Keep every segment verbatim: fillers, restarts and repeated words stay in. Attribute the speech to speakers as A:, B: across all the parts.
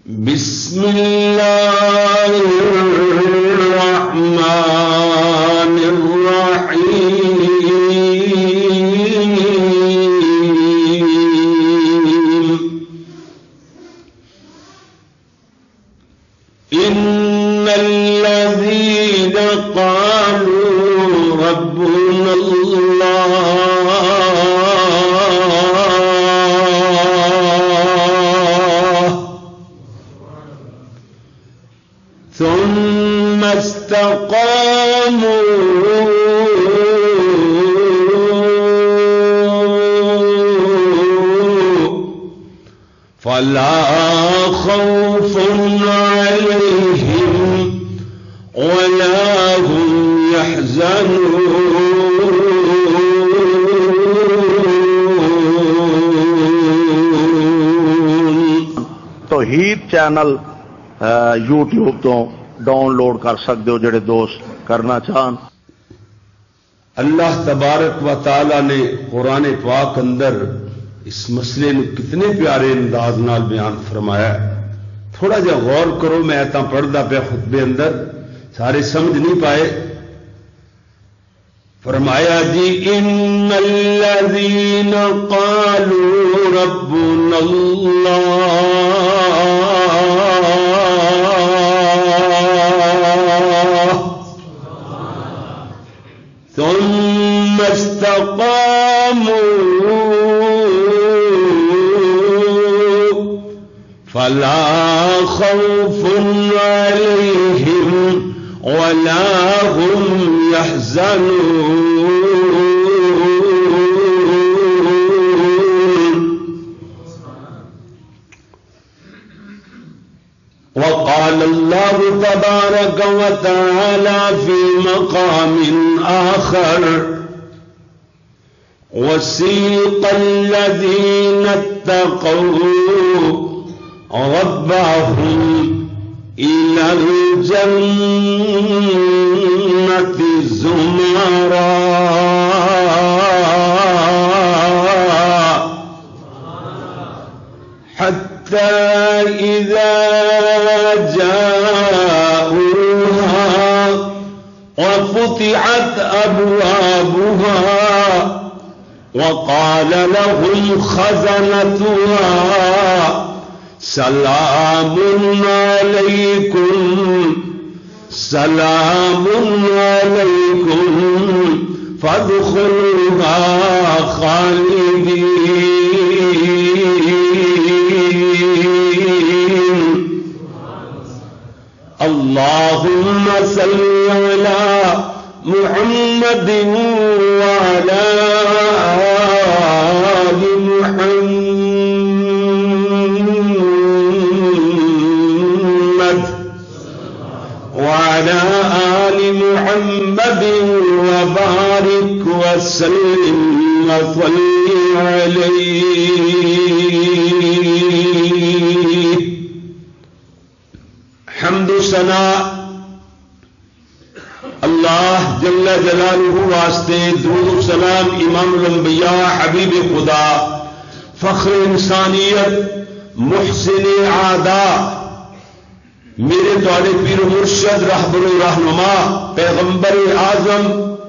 A: بسم اللہ الرحمن الرحیم ان الذین قالوا ربنا اللہ ثم استقاموا فلا خوف عليهم ولا هم يحزنون۔
B: توحید چینل یوٹیوب تو ڈاؤن لوڈ کر سکتے ہو جڑے دوست کرنا چاہن۔
A: اللہ تبارک و تعالی نے قرآن پاک اندر اس مسئلے نے کتنے پیارے انداز نال بیان فرمایا ہے۔ تھوڑا جا غور کرو، میں ایتاں پڑھدا پیا خطبے اندر، سارے سمجھ نہیں پائے۔ فرمایا جی ان الذین قالوا ربنا اللہ ثم استقاموا فلا خوف عليهم ولا هم يحزنون۔ وقال الله تبارك وتعالى في مقام آخر وسيق الذين اتقوا ربهم إلى الجنة زمرا حتى إذا جاءوها وفتحت أبوابها وقال لهم خزنتها سلام علیکم سلام علیکم فادخلوها خالدین۔ اللهم صل على محمد وعلى آل محمد وعلى آل محمد وبارك وسلم وصل عليه۔ حمد و ثنا اللہ جل جلالہ واسطے، درود و سلام امام الانبیاء حبیب خدا فخر انسانیت محسن عادا میرے تواڈے پیر و مرشد رہبر و رہنما پیغمبر اعظم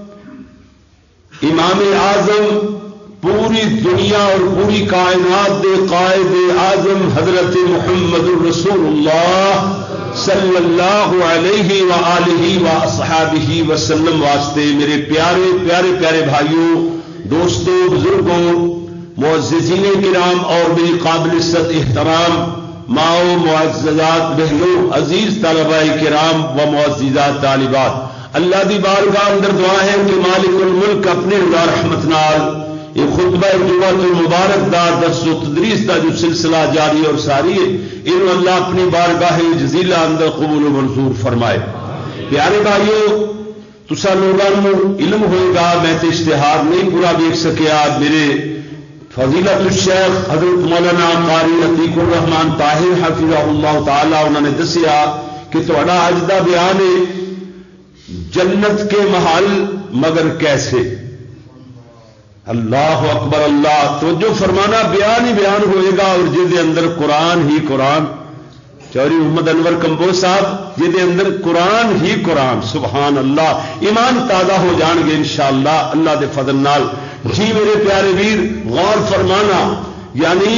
A: امام اعظم پوری دنیا اور پوری کائنات دے قائد اعظم حضرت محمد الرسول اللہ صلی اللہ علیہ وآلہ واصحابہ وسلم واسطے میرے پیارے پیارے پیارے بھائیوں، دوستوں، بزرگوں، معززین کرام اور میری قابل عزت احترام ماؤ، معززات بہنوں، عزیز طلباء کرام و معززات طالبات، اللہ دی بارگاہ اندر دعا ہے کہ مالک الملک اپنے رضا رحمت نال یہ خطبہ جمعہ المبارک دا درس و تدریس دا جو سلسلہ جاری اور ساری ہے، انہوں اللہ اپنی بارگاہ جزیلہ اندر قبول و منظور فرمائے۔ پیارے بھائیو، تسا لوگوں علم ہوئے گا، میں تو اشتہار نہیں پورا دیکھ سکیا، میرے فضیلت الشیخ حضرت مولانا قاری عتیق الرحمان طاہر حفظہ اللہ تعالی انہوں نے دسیا کہ تھوڑا اج دا بیان ہے جنت کے محل مگر کیسے۔ اللہ اکبر، اللہ توجہ فرمانا، بیان ہی بیان ہوئے گا اور جس اندر قرآن ہی قرآن چوری محمد انور کمبو صاحب جہدے اندر قرآن ہی قرآن، سبحان اللہ، ایمان تازہ ہو جان گے انشاءاللہ اللہ دے فضل نال۔ جی میرے پیارے ویر غور فرمانا، یعنی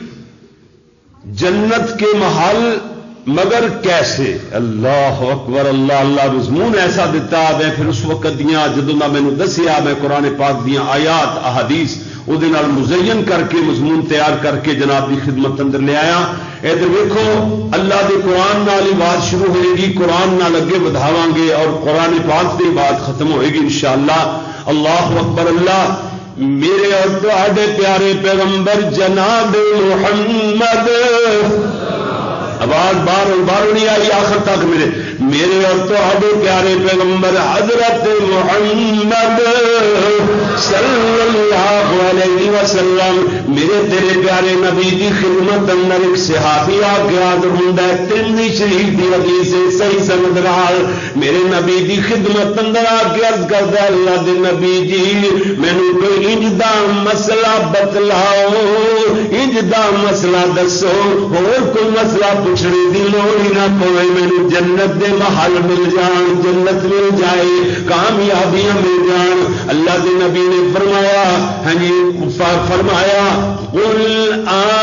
A: جنت کے محل مگر کیسے؟ اللہ اکبر، اللہ اللہ مضمون ایسا دیتا میں پھر اس وقت دیاں جدوں دا مینوں دسیا میں قرآن پاک دیاں آیات احادیث وہ مزین کر کے مضمون تیار کر کے جناب کی خدمت اندر لے آیا۔ ادھر ویکھو اللہ دے قرآن نال ہی بات شروع ہوئے گی، قرآن نال اگے بدھاواں گے اور قرآن پاک دی بات ختم ہوئے گی انشاءاللہ۔ اللہ اکبر، اللہ میرے اور تہاڈے پیارے پیغمبر جناب محمد، آواز بار بار نہیں آئی آخر تک، میرے میرے اور تہاڈے پیارے پیغمبر حضرت محمد صلی اللہ علیہ وسلم، میرے تیرے پیارے نبی دی خدمت اندر ایک صحابی آ کے حاضر ہوندا ہے، ترمذی شریف دی حدیث صحیح سند نال میرے نبی دی خدمت اندر آ کے عرض کردا ہے اللہ دے نبی جی مینوں کوئی انج دا مسئلہ بتلاؤ، انج دا مسئلہ دسو، اور کوئی مسئلہ پوچھنے دی لوڑ ہی نہ پوے، مینوں جنت دے محل مل جان، جنت مل جائے، کامیابیاں مل جان۔ اللہ دے نبی نے فرمایا، ہاں جی فرمایا قل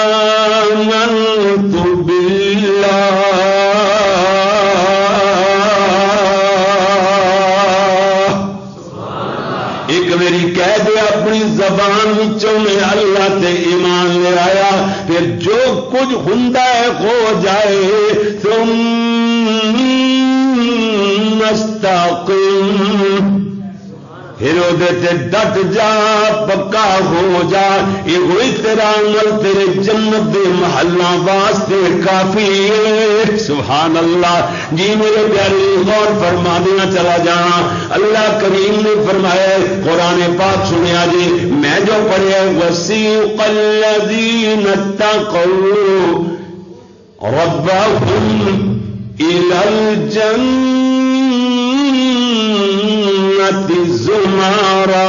A: آمنت باللہ، ایک میری کہہ دے اپنی زبان وچوں میں اللہ تے ایمان لے آیا، پھر جو کچھ ہوندا ہے ہو جائے، ثم استقم، پھر وہ ڈٹ جا، پکا ہو جا، یہ ہوئی تیرا عمل تیرے جنت دے محلہ واسطے کافی ہے۔ سبحان اللہ۔ جی میرے پیارے غور فرما دینا چلا جانا، اللہ کریم نے فرمایا قرآن پاک سنیا جی میں جو پڑھیا، وسیق الذین اتقوا ربهم إلى الجنة زمرا،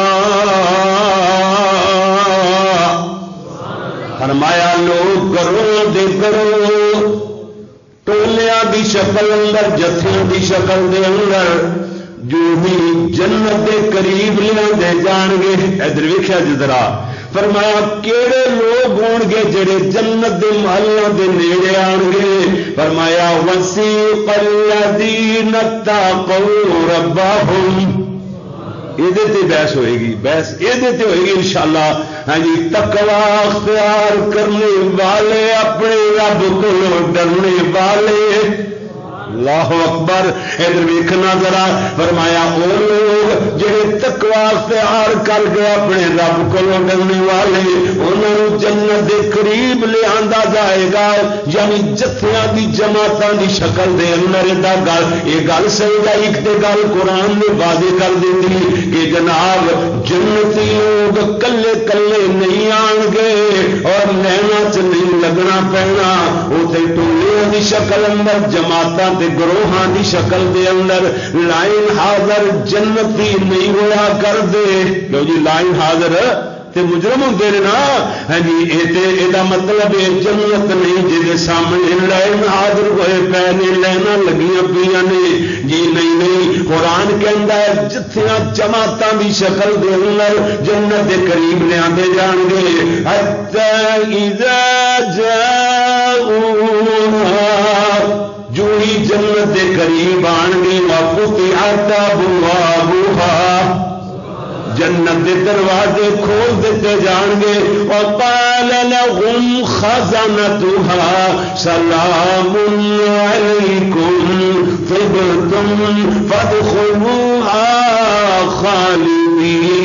A: فرمایا لوگ کرو دے کرو ٹولیاں دی شکل اندر، جتھیاں دی شکل دے اندر، جو بھی جنت دے قریب لے جان گے۔ ادھر ویکھیا جی ذرا، فرمایا کیڑے لوگ ہون گے جڑے جنت دے محلوں دے نیڑے آن گے؟ فرمایا وسیق الذین اتقوا ربهم، یہ بحث ہوئے گی، بحث یہ ہوئے گی انشاءاللہ۔ ہاں جی تقوی اختیار کرنے والے، اپنے رب کو ڈرنے والے، اللہ اکبر۔ ادھر ویکھنا ذرا، فرمایا وہ لوگ جڑے تقوی اختیار کر کے اپنے رب کو ڈرنے والے، انہوں جنت دے قریب لے آندا جائے گا، یعنی جتھیاں دی جماعتاں دی شکل دے اندر دا گل، یہ گل صحیح ہے، ایک تے گل قرآن نے واضح کر دیتی کہ جناب جنتی لوگ کلے کلے نہیں آن گے اور لینا چ نہیں لگنا پینا، وہ تے ٹولیاں دی شکل اندر، جماعتاں تے گروہاں دی شکل دے اندر، لائن حاضر جنتی نہیں ہوا کر دے۔ لو جی لائن حاضر تے مجرم ہوندے نے نا، ہاں جی اے تے ادا مطلب ہے جنت نہیں جے سامنے لائن حاضر ہوئے پے نے، لائناں لگیاں پیاں نے، جی نہیں نہیں، قرآن کہندا ہے جتھیاں جماعتاں دی شکل دے اندر جنت دے قریب لے آندے جان گے، حتی اذا جاؤہا، جو ہی جنت دے قریب آن گے، وفتحت ابوابها، جنت دے دروازے کھول دیتے جان گے، وقال لهم خزنتها سلام علیکم طبتم فادخلوها خالدین۔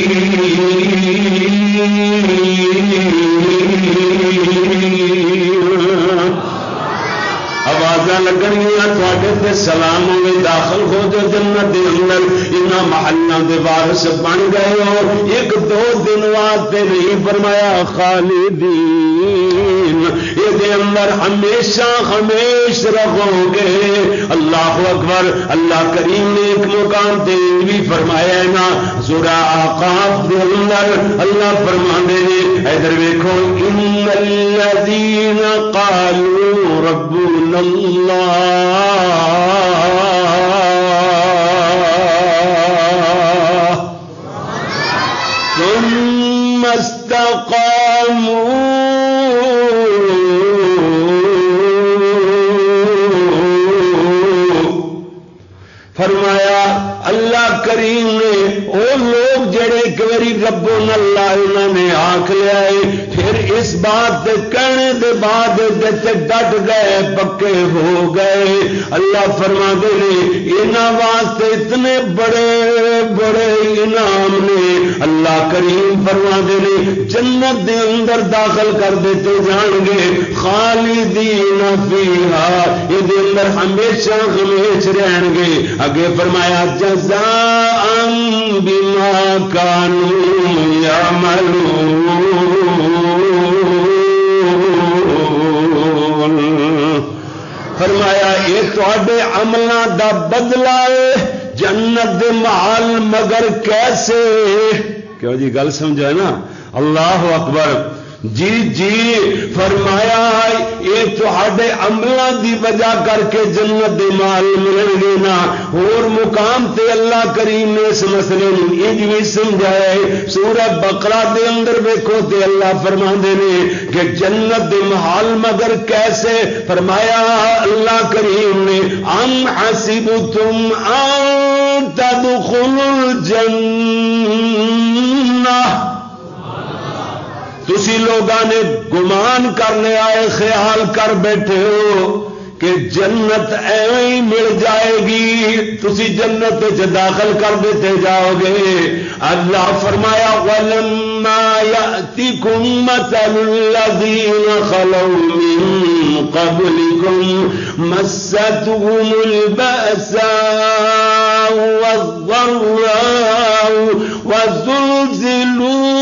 A: آوازاں لگنیاں تواڈے تے سلام ہوے، داخل ہو جو جنت دے اندر، انہاں محلاں دے وارث بن گئے ہو، ایک دو دن واسطے نہیں، فرمایا خالدین خالدین، یہ اندر ہمیشہ ہمیش رہو گے۔ اللہ اکبر۔ اللہ کریم نے ایک مقام تے بھی فرمایا ہے نا سورہ احقاف دے اندر اللہ فرماندے نے ادھر ویکھو ان الذین قالوا ربنا اللہ ثم استقاموا فرمایا اللہ کریم نے وہ لوگ جڑے ایک باری ربنا اللہ انہوں نے آنکھ لیا ہے پھر اس بات کہنے دے بعد ڈٹ گئے پکے ہو گئے، اللہ فرما دے انہاں واسطے اتنے بڑے بڑے انعام نے۔ اللہ کریم فرما دے جنت دے اندر داخل کر دیتے جان گے، خالدین فیہا، یہ دے اندر ہمیشہ ہمیش رہن گے۔ اگے فرمایا جزاء بما كانوا يعملون، فرمایا یہ تواڈے عملاں دا بدلہ ہے جنت دے محل، مگر کیسے؟ کیوں جی گل سمجھا نا؟ اللہ اکبر۔ جی جی فرمایا یہ تواڈے عملاں دی وجہ کر کے جنت دے مال ملن گے نا۔ اور مقام تے اللہ کریم نے اس مسئلے نو انج بھی سمجھایا ہے سورہ بقرہ دے اندر ویکھو تے اللہ فرماندے نے کہ جنت دے محل مگر کیسے؟ فرمایا اللہ کریم نے ام حسبتم ان تدخلوا الجنہ، تسی لوگاں نے گمان کرنے آئے خیال کر بیٹھے ہو کہ جنت ایویں ہی مل جائے گی، تسی جنت وچ داخل کر دیتے جاؤ گے۔ اللہ فرمایا وَلَمَّا يَأْتِكُمْ مَثَلُ الَّذِينَ خَلَوْا مِن قَبْلِكُمْ مَسَّتْهُمُ الْبَأْسَاءُ وَالضَّرَّاءُ وَزُلْزِلُوا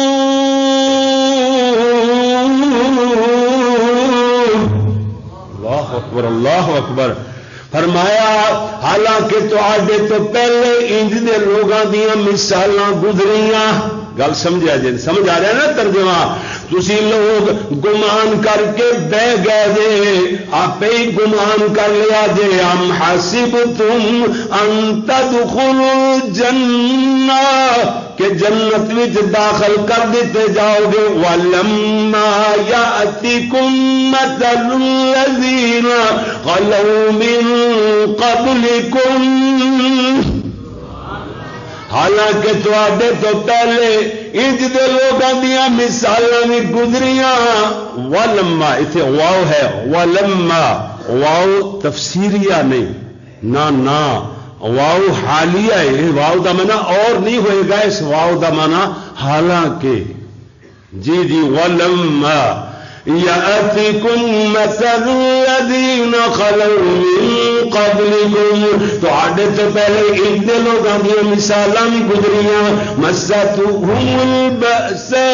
A: اللہ اکبر اللہ اکبر۔ فرمایا حالانکہ تو آڈے تو پہلے انج دے لوگاں دیاں مثالاں گزریاں، گل سمجھا جی سمجھ آ رہا ہے نا ترجمہ؟ تسی لوگ گمان کر کے بہ گئے جے، آپ ہی گمان کر لیا جے ام حسبتم ان تدخلوا الجنہ کہ جنت وچ داخل کر دیتے جاؤ گے۔ وَلَمَّا يَأْتِكُمْ مَثَلُ الَّذِينَ خَلَوْا مِن قَبْلِكُمْ، حالانکہ تواڈے تو پہلے انج دے لوگاں دیاں مثالاں بھی گزریاں۔ وَلَمَّا ایتھے واو ہے، وَلَمَّا واو تفسیریہ نہیں، نہ نہ واو حالیہ ہے، واو دا معنی اور نہیں ہوئے گا، اس واو دا معنی حالانکہ۔ جی جی وَلَمَّا يَأْتِكُمْ مَثَلُ الَّذِينَ خَلَوْا مِن قَبْلِكُمْ، تو آڈے تو پہلے ان دے لوگاں دی مثالاں بھی گزریاں، مَسَّتْهُمُ الْبَأْسَاءُ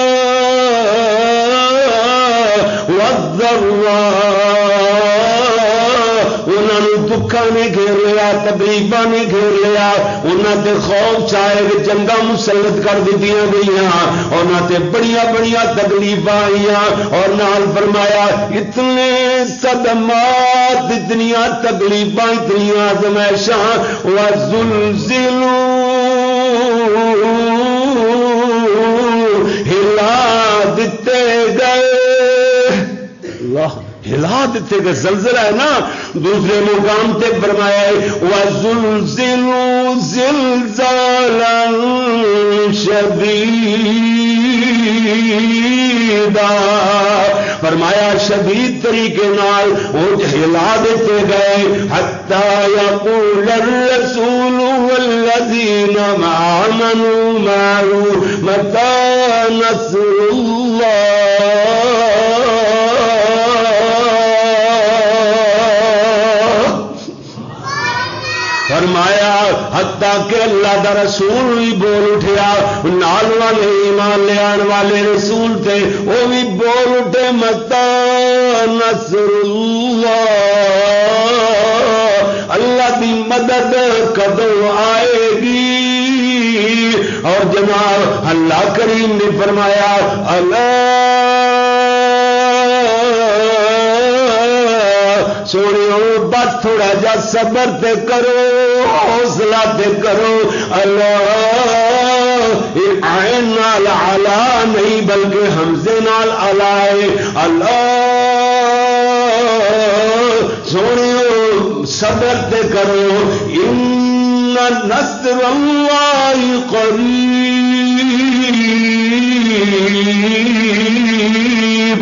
A: وَالضَّرَّاءُ، انہوں نے دکھا نہیں گھیر لیا، تکلیفاں نہیں گھیر لیا، انہوں تے خوف چاہے کہ جنگا مسلط کر دیتی گئیاں، انہوں تے بڑیاں بڑیاں تکلیفاں آئیاں، اور نال فرمایا اتنے صدمات، اتنیاں تکلیفاں، اتنیاں آزمائشاں، وَزُلْزِلُوا ہلا دیتے گئے، اللہ ہلا دیتے گئے، زلزلہ ہے نا۔ دوسرے مقام تے فرمایا ہے وَزُلْزِلُوا زِلْزَالًا شَدِيدًا، فرمایا شدید طریقے نال وہ ہلا دیتے گئے، حَتَّى يَقُولَ الرَّسُولُ وَالَّذِينَ آمَنُوا مَعَهُ مَتَىٰ نَصْرُ اللَّهِ، فرمایا حتیٰ کہ اللہ دا رسول بھی بول اٹھیا، نال والے ایمان لے آن والے رسول تھے وہ بھی بول اٹھے، متا نصر اللہ، اللہ دی مدد کدوں آئے گی؟ اور جناب اللہ کریم نے فرمایا اللہ سوڑیو بس تھوڑا جا صبر تے کرو، حوصلہ تے کرو. اللہ عین نال علا نہیں بلکہ حمزے نال علا ہے. اللہ سوڑیو صبر تے کرو. ان نصر اللہ قریب،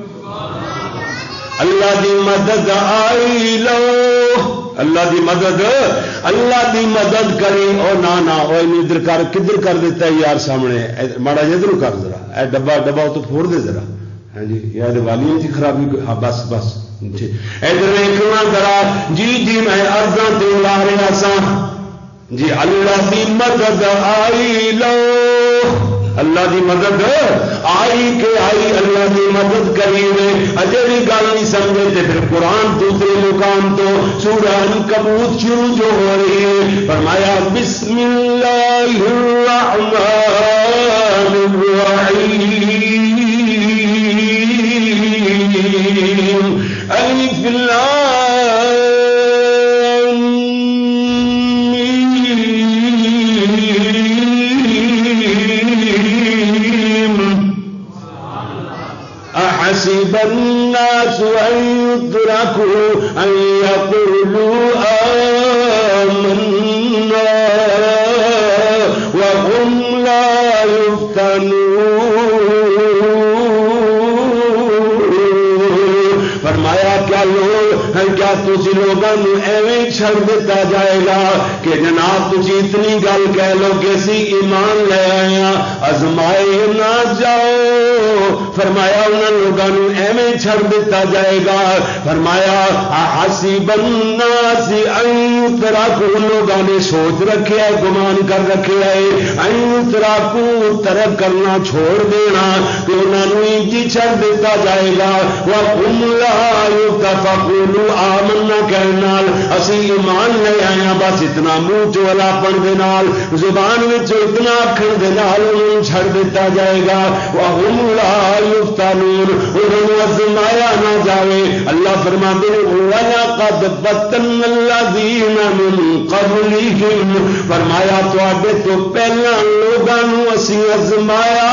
A: اللہ دی مدد آئی لو، اللہ دی مدد، اللہ دی مدد کری. اور نہ نہ ادھر کر کدھر کر دیتا ہے یار سامنے ماڑا جدھر کر ذرا اے ڈبا ڈبا تو پھوڑ دے ذرا. ہاں جی یار والیوں کی خرابی. ہاں بس بس ادھر ویکھنا ذرا. جی جی میں عرضاں تے لا رہا سا جی. اللہ دی مدد آئی لو، اللہ دی مدد آئی کہ آئی، اللہ دی مدد کری وے. اجے بھی گل نہیں سمجھے تے پھر قرآن دوسرے مقام تو سورہ عنکبوت شروع جو ہو رہی ہے. فرمایا بسم اللہ الرحمن الرحیم الف لام حسب الناس أن يتركوا أن يقولوا آمنا وهم لا يفتنون. فرمایا کیا لوگ کیا تسی لوگوں ایویں چھڑ دیتا جائے گا کہ جناب تسی اتنی گل کہہ لو کہ اسی ایمان لے آئے ہیں ازمائے نہ جاؤ. فرمایا انہوں لوگوں ایویں چھڑ دیتا جائے گا. فرمایا حسب الناس ان یترکوا، لوگوں نے سوچ رکھے ہے گمان کر رکھے ہے ان یترکوا ترک کرنا چھوڑ دینا کہ انہوں نے جی چھڑ دیتا جائے گا. وَهُمْ لَا يُتَفَقُونَ آمنا کہنے نال اسی ایمان لے آئے ہیں بس اتنا منہ چولا پن دے نال زبان وچ اتنا آکھن دے نال انہوں چھڑ دیتا جائے گا. وَهُمْ لَا يُفْتَنُونَ انہوں آزمایا نہ جاوے. اللہ فرماتے ہیں وَلَقَدْ فَتَنَّا الَّذِينَ مِن قَبْلِهِمْ، فرمایا تواڈے تو پہلا لوگوں اسی آزمایا،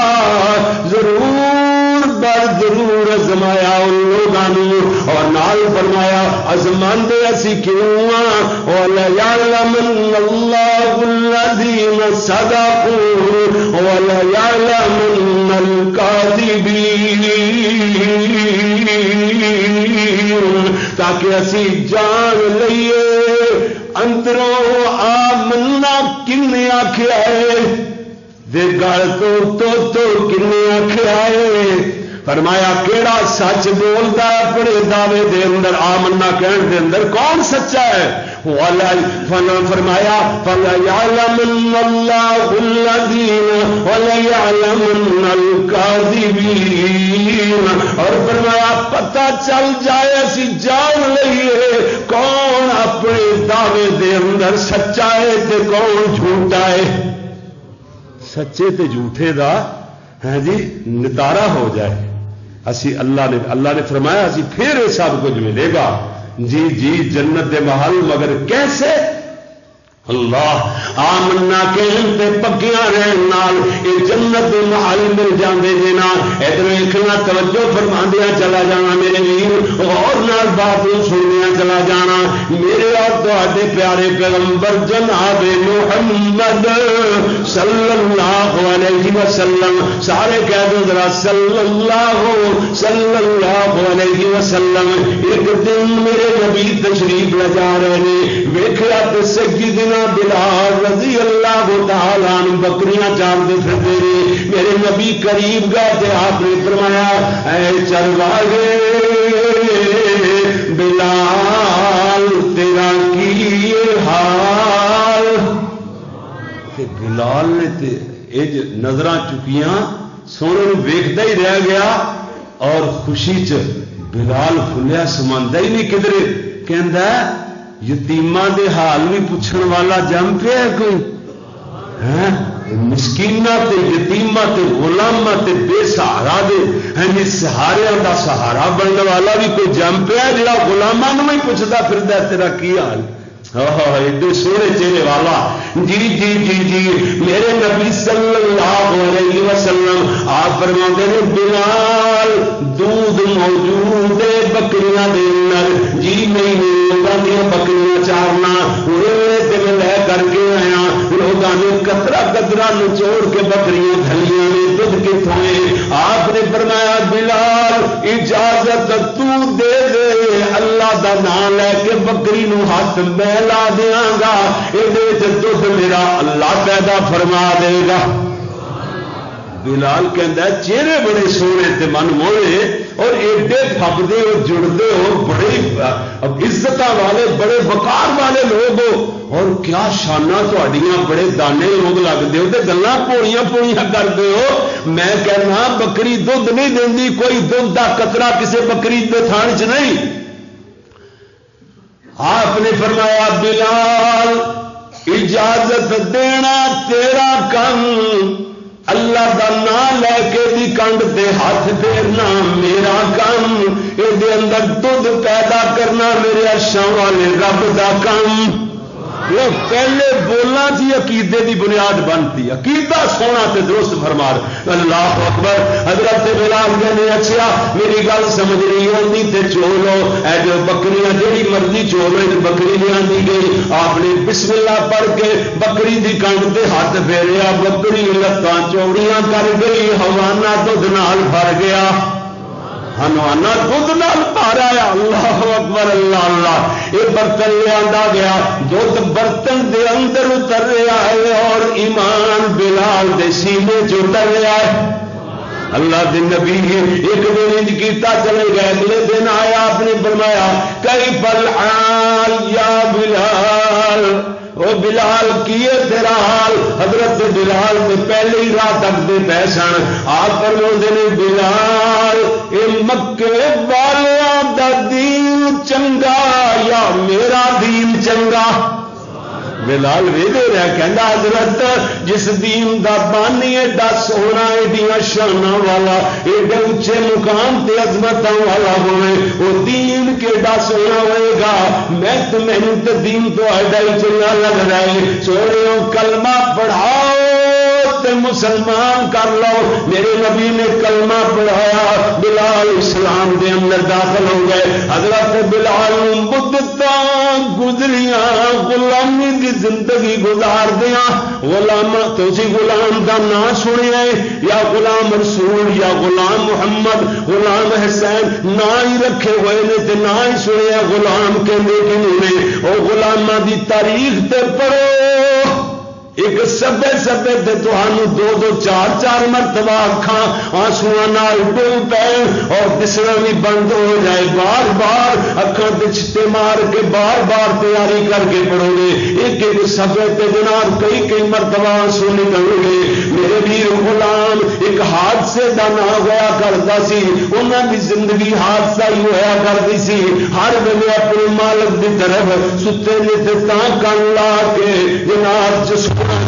A: ضرور بر ضرور آزمایا ان لوگوں. اور نال فرمایا ازماندے اسی کیوں ہاں وَلَيَعْلَمَنَّ اللَّهُ الَّذِينَ صَدَقُوا وَلَيَعْلَمَنَّ الْكَاذِبِينَ، تاکہ اسی جان لئیے اندروں آمنا کن آکھیا ہے دے گل تو تو تو کن آکھیا ہے. فرمایا کیڑا سچ بولتا ہے اپنے دعوے دے اندر آمنا کہن دے اندر کون سچا ہے؟ فرمایا فَلَيَعْلَمَنَّ اللَّهُ الَّذِينَ وَلَيَعْلَمَنَّ الْكَاذِبِينَ، اور فرمایا پتہ چل جائے اسی جان لئیے کون اپنے دعوے دے اندر سچا ہے تے کون جھوٹا ہے. سچے تے جھوٹے دا ہے جی نتارا ہو جائے. اسی اللہ نے اللہ نے فرمایا اسی پھر یہ سب کچھ ملے گا. جی جی جنت دے محل مگر کیسے؟ اللہ آمنا کہن تے پکیاں رہن نال اے جنت دے محل مل جاندے جے نا. ادھر ویکھنا توجہ فرماندیاں چلا جانا میرے ویر، اور نال بات سنیاں چلا جانا. میرے اور تواڈے پیارے پیغمبر جناب محمد صلی اللہ علیہ وسلم، سارے کہہ دو ذرا صلی اللہ صلی اللہ علیہ وسلم. ایک دن میرے نبی تشریف لے جا رہے ہیں، ویکھیا تے سیدنا بلال رضی اللہ تعالی عنہ بکریاں چارتے پھرتے رہے. میرے نبی قریب گئے تے آپ نے فرمایا اے چرواہے بلال تیرا کی حال. تے بلال نے تے اج نظراں چکیاں سونے نوں ویکھدا ہی رہ گیا اور خوشی چ بلال کھلیا سماندا ہی نہیں کدھر، کہندا یتیماں دے حال بھی پوچھن والا جم پیا کوئی ہے، مسکیناں تے یتیماں تے غلاماں تے بے سہارا دے ہیں سہاریاں دا سہارا بننے والا بھی کوئی جم پیا جڑا غلاماں نوں ہی پوچھدا پھردا تیرا کی حال، ایڈے سونے چہرے والا، جی جی جی جی میرے نبی صلی اللہ علیہ وسلم آپ فرماتے ہیں بلال دودھ موجود ہے بکریاں دے اندر، جی نہیں لوگوں دیا بکریاں چارنا دل لے کر کے آیا، لوگوں نے کترا کترا نچوڑ کے بکریاں دھلیاں نے دودھ کتوں، آپ نے فرمایا بلال اجازت تو دے دے اللہ دا نام لے کے بکری نو ہاتھ میں لا دیاں گا، یہ دودھ میرا اللہ پیدا فرما دے گا۔ بلال کہندا ہے چہرے بڑے سونے تے من موڑے اور ایڈے پھبدے ہو جڑتے ہو، بڑے عزت والے بڑے وقار والے لوگ ہو، اور کیا شانہ تہاڈیاں بڑے دانے لوگ لگتے ہو تے گلاں پوڑیاں پوڑیاں کرتے ہو۔ میں کہنا بکری دودھ نہیں دیندی، کوئی دودھ دا قطرہ کسے بکری دے تھان چ نہیں۔ آپ نے فرمایا بلال اجازت دینا تیرا کم، اللہ دا نام لے کے دی کنڈ تے ہاتھ پھیرنا میرا کم، یہ اندر دودھ پیدا کرنا میرے عرشاں والے رب دا کم۔ وہ پہلے بولنا جی عقیدے دی بنیاد بنتی، عقیدہ سونا تے درست فرما، اللہ اکبر۔ حضرت بلال نے اچھا میری گل سمجھ نہیں آتی تے چولو اے جو بکریاں جہی مرضی چولو بکری لے آندی گئی، آپ نے بسم اللہ پڑھ کے بکری دی کنڈ تے ہاتھ پھیریا، بکری لتاں چوڑیاں کر گئی، حوانہ دودھ نال بھر گیا، ہنوانا دودھ نال بھر آیا۔ اللہ اکبر اللہ اللہ۔ یہ برتن لیا گیا، دودھ برتن دے اندر اتر رہا ہے اور ایمان بلال دے سینے چ اتر رہا ہے۔ اللہ دے نبی ایک دن انج کیتا چلے گئے، اگلے دن آیا آپ نے فرمایا کیف الحال یا بلال، او بلال کیے تیرا حال؟ حضرت بلال نے پہلے ہی رات تک دے پے سن، آپ فرماتے نے بلال اے مکے والیاں دا دین چنگا یا میرا دین چنگا؟ بلال ویدے رہا کہندا حضرت جس دین دا بانی ایڈا سونا ایڈیاں شاناں والا ایڈے اچھے مقام تے عظمتاں والا ہوئے وہ دین کیڈا سونا ہوئے گا، میں تو مینوں تے دین تو ایڈا ہی چنگا لگ رہا ہے، سونے کلمہ پڑھاؤ تے مسلمان کر لو۔ میرے نبی نے کلمہ پڑھایا، بلال اسلام دے اندر داخل ہو گئے۔ حضرت بلال مدتاں گزریاں غلامی دی زندگی گزار دیا، غلام تسی غلام دا نام سنیا ہے یا غلام رسول یا غلام محمد غلام حسین نہ ہی رکھے ہوئے نے تے نہ ہی سنیا غلام کہندے کینوں نے، او غلاماں دی تاریخ تے پڑھو، ایک سبے سبے تے تہانوں دو دو چار چار مرتبہ اکھاں آنسواں نال ڈل پے اور دسنا بھی بند ہو جائے، بار بار اکھاں تے چھٹے مار کے بار بار تیاری کر کے پڑھو گے، ایک ایک سبے تے جناب کئی کئی مرتبہ آنسو نکل گے۔ میرے ویر غلام ایک حادثے دا نہ ہوا کرتا سی، انہاں دی زندگی حادثہ ہی ہوا کرتی سی، ہر ویلے اپنے مالک دی طرف ستے نے تے تاں کن لا کے جناب جس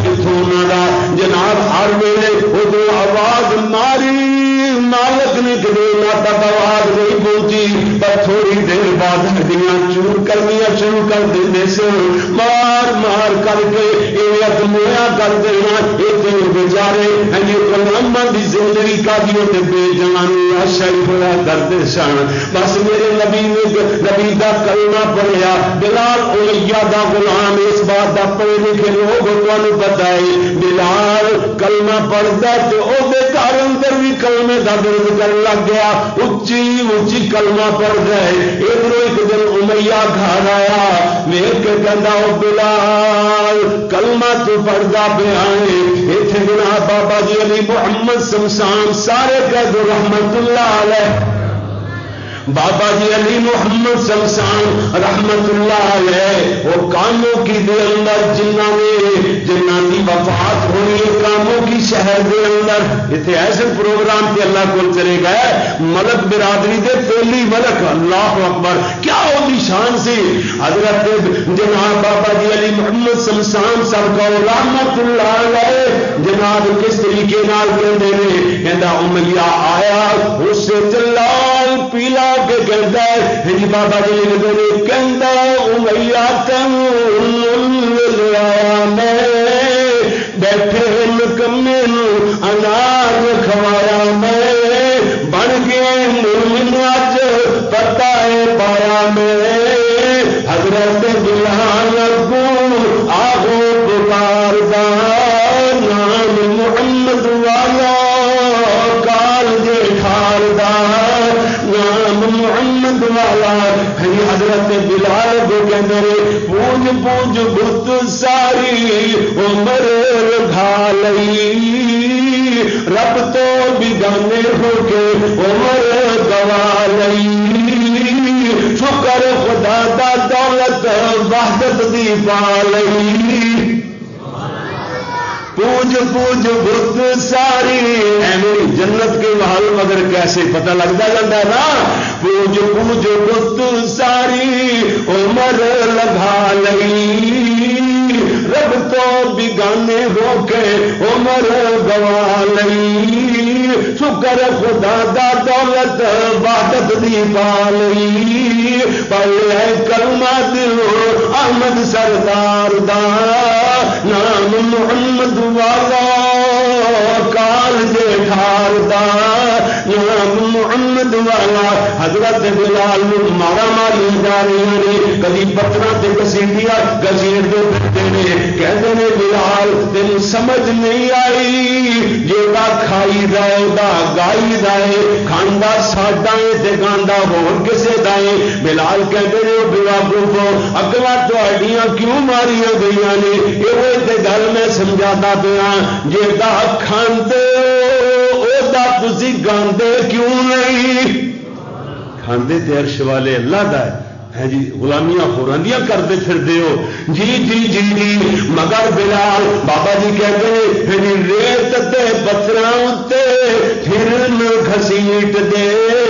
A: کتوں جناب ہر ویلے ادو آواز ماری، مالک نے کدے نہ تک آواز نہیں پہنچی، پر تھوڑی دیر بعد ہڈیاں چور کرنیاں شروع کر دے سن، مار مار کر کے یہ اتمویا کر دینا، یہ بیچارے غلاماں دی زندگی کا بھی بے جان شہید ہوا کرتے سن۔ بس میرے نبی نے نبی دا کلمہ پڑھیا، بلال امیہ دا غلام، اس بات دا پڑھے لکھے لوگ تمہیں پتا ہے بلال کلمہ پڑھتا تو وہ گھر اندر بھی کلمے کا درد کر لگ گیا، اچھی اچھی کلمہ پڑھ گئے۔ ادھر ایک دن امیہ گھر آیا، ویخ کے کہتا وہ بلال کلمہ تو پڑھتا پیا ہے، اتنے جناب بابا جی علی محمد شمشان سارے کہہ دو رحمت اللہ علیہ، بابا جی علی محمد شمشان رحمت اللہ علیہ وہ کاموں کی دے اندر جنہ نے جنہ دی وفات ہوئی کاموں کی شہر دے اندر اتنے ایسے پروگرام پہ اللہ کو چلے گئے ملک برادری دے پہلی ملک اللہ اکبر کیا ہوتی شان سی حضرت جناب بابا جی علی محمد شمشان صاحب کو رحمت اللہ علیہ جناب کس طریقے نال کہندے نے کہندا امیہ آیا اس سے جلال پیلا کے کہندا ہے جی بابا جی نے کہندا امیہ کم بیٹھے مکمے انار کھوایا میں بن گئے مومن اج پتہ ہے پایا میں حضرت بلال کو آہو پکار دا نام محمد والا کال دے ٹھار دا نام محمد والا حضرت بلال کو کہتے ہیں پوج پوج بت ساری عمر لگا لئی رب تو بگانے ہو کے عمر گوا لئی شکر خدا دا دولت وحدت دی پا لئی پوج پوج بت ساری میری جنت کے محل مگر کیسے پتہ لگتا جاتا ہے نا پوج پوج بت ساری عمر لگا لئی رب تو بگانے ہو کے عمر گوا لئی شکر خدا دا دولت وحدت دی پا لئی پڑھے کلمہ دل احمد سردار دا نام محمد والا کال دے ٹھار دا نام محمد والا حضرت بلال مارا ماری جا رہی نے کبھی پتھر تے گسیٹیاں گسیٹ دے پھرتے نے کہتے نے بلال تین سمجھ نہیں آئی جیڑا کھائی رہے دا گائی رہے کھاندا ساڈا ہے تے گاندا ہور کسے دا ہے بلال کہتے نے بیوقوفو اگلا تہاڈیاں کیوں ماریاں گئیاں نے یہ تے گل میں سمجھاتا پیا جیڑا کھاندے او دا تسی گاندے کیوں نہیں کھاندے تے عرش والے اللہ دا ہے جی غلامیاں خوراندیاں کرتے پھرتے ہو جی جی جی جی مگر بلال بابا جی کہتے ہیں جی ریت تے پتھراں تے پھرن گھسیٹ دے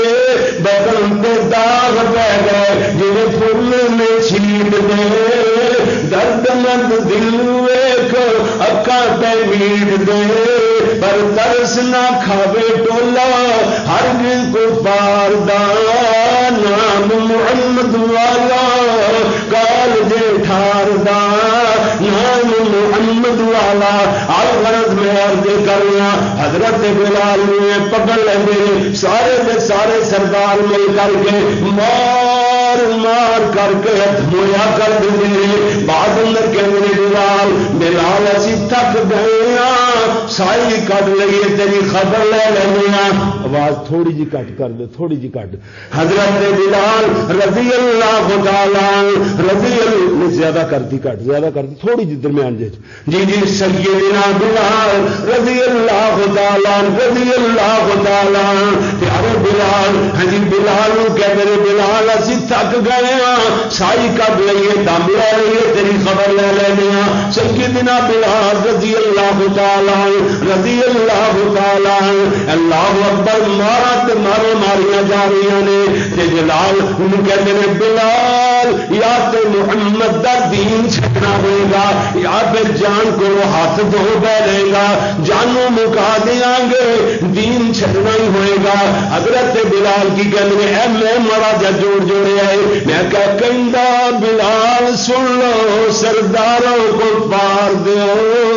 A: بدن تے داغ پہ گئے جی پھول میں چھیٹ دے درد مند دل ویکھ اکھاں تے میٹ دے پر ترس نہ کھاوے ٹولا ہرگز کفار دا نام محمد والا کال دے ٹھار دا نام محمد والا الغرض میں عرض کرنا حضرت بلال نے پکڑ لے سارے دے سارے سردار مل کر کے مار مار کر کے دھویا کر دے بعد اندر کہنے بلال بلال اسی تھک گئے ہاں سائی کٹ لئیے تیری خبر لے لینا آواز تھوڑی جی کٹ کر دے تھوڑی جی کٹ حضرت بلال رضی اللہ تعالی رضی اللہ زیادہ کرتی کٹ زیادہ کرتی تھوڑی جی درمیان جی جی جی سیدنا بلال رضی اللہ تعالی رضی اللہ تعالی پیارے بلال ہاں جی بلال کہتے ہیں بلال اسی تھک گئے ہاں سائی کٹ لئیے دم لے لئیے تیری خبر لے لینا سیدنا بلال رضی اللہ تعالی رضی اللہ تعالی اللہ اکبر مارا تے مارے ماریاں جا رہی نے تے بلال انہوں کہتے ہیں بلال یا تے محمد دا دین چھکنا ہوئے گا یا پھر جان کو ہاتھ دھو بیٹھے گا جانوں مکا دیاں گے دین چھکنا ہی ہوئے گا حضرت بلال کی کہتے ہیں اے میں مرا جا جوڑ جوڑے آئے میں کہ کہندا بلال سن لو سرداروں کو پار دیو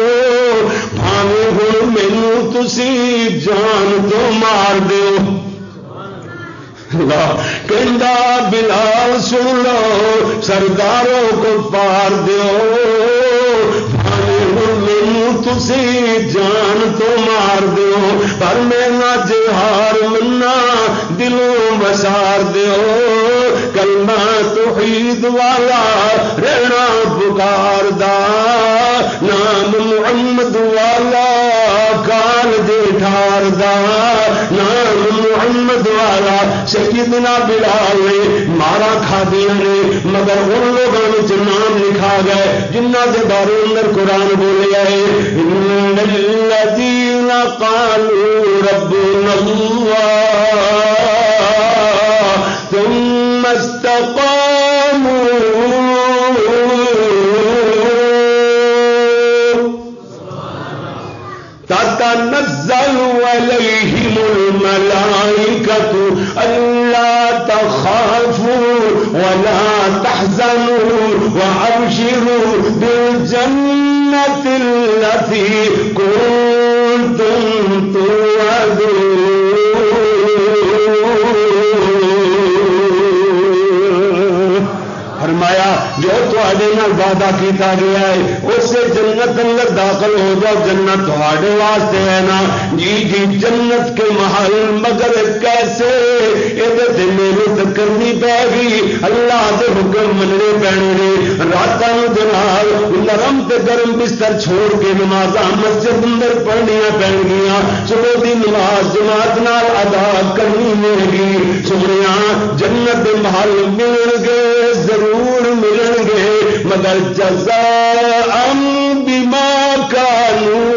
A: بھاوے ہوں مینو تسی جان تو مار دیو کہندا بلال سن لو سرداروں کو پار دیو بھاوے ہوں مینو تسی جان تو مار دیو پر میں نہ جہار منا دلوں بسار دیو کلمہ توحید والا رہنا پکار دا نام محمد والا کال دے ٹھار دا نام محمد والا سیدنا بلال نے مارا کھا دیا نے مگر ان لوگوں نے نام لکھا آ گئے جنہ کے بارے اندر قرآن بولیا ہے ان الذین قالوا ربنا اللہ ثم استقاموا تتنزل عليهم الملائكة ألا تخافوا ولا تحزنوا وأبشروا بالجنة التي كنتم توعدون فرمایا جو تواڈے نال وعدہ کیتا گیا ہے اس سے جنت اندر داخل ہو جاؤ جنت تواڈے واسطے ہے نا جی جی جنت کے محل مگر کیسے یہ محنت کرنی پے گی اللہ دے حکم مننے پینے نے راتاں دے نال نرم تے گرم بستر چھوڑ کے نمازاں مسجد اندر پڑھنیاں پین گیاں صبح دی نماز جماعت نال ادا کرنی پے گی سنیا جنت دے محل ملن گے ضرور ملن گے مگر جزاء بما كانوا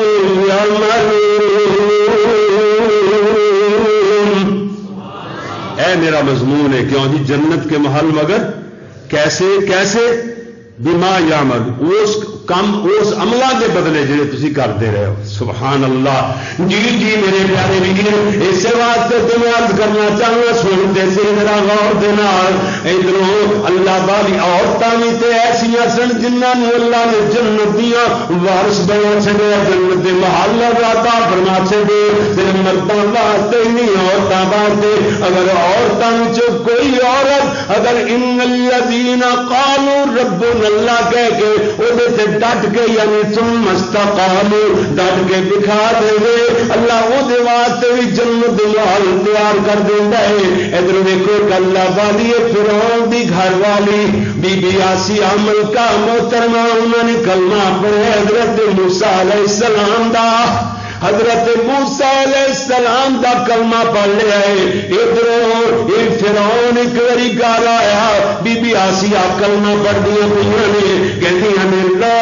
A: يعملون اے میرا مضمون ہے کیوں جی جنت کے محل مگر کیسے کیسے بما یعمل اس کم اس عملہ کے بدلے جڑے تسی کرتے رہے ہو سبحان اللہ جی جی میرے پیارے ویڈیو اس واسطے تمہیں عرض کرنا چاہوں سنتے سے میرا غور دے نال ادھروں اللہ والی عورتاں بھی تے ایسیاں سن جنہاں نوں اللہ نے جنت دیاں وارث بنا چھڈیا جنت دے محل عطا فرما چھڈے صرف مرداں واسطے نہیں عورتاں واسطے اگر عورتاں وچ کوئی عورت اگر ان الذین قالوا ربنا اللہ کہہ کے وہ ڈٹ کے یعنی تم استقاموا ڈٹ کے دکھا دے اللہ وہ واسطے بھی جنت محل تیار کر دینا ہے ادھر دیکھو اللہ والی فرعون دی گھر والی بی بی آسیہ ملکہ محترمہ انہوں نے کلمہ پڑھے حضرت موسیٰ علیہ السلام دا حضرت موسیٰ علیہ السلام دا کلمہ پڑھ لیا ہے ادھر یہ فرعون ایک باری گھر آیا بی بی آسیہ کلمہ پڑھ دیا پڑھیا نے کہتی ہمیں لا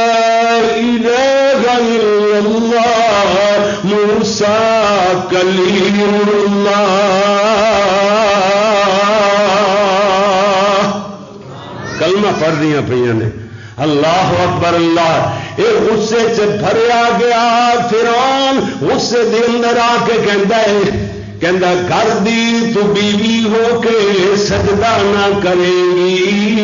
A: الہ الا اللہ موسیٰ کلیم اللہ کلمہ پڑھ دیا پڑھیا نے اللہ اکبر اللہ یہ غصے سے بھریا گیا فرعون غصے دے اندر آ کے کہندا ہے کہندا گھر دی تو بیوی ہو کے سجدہ نہ کرے گی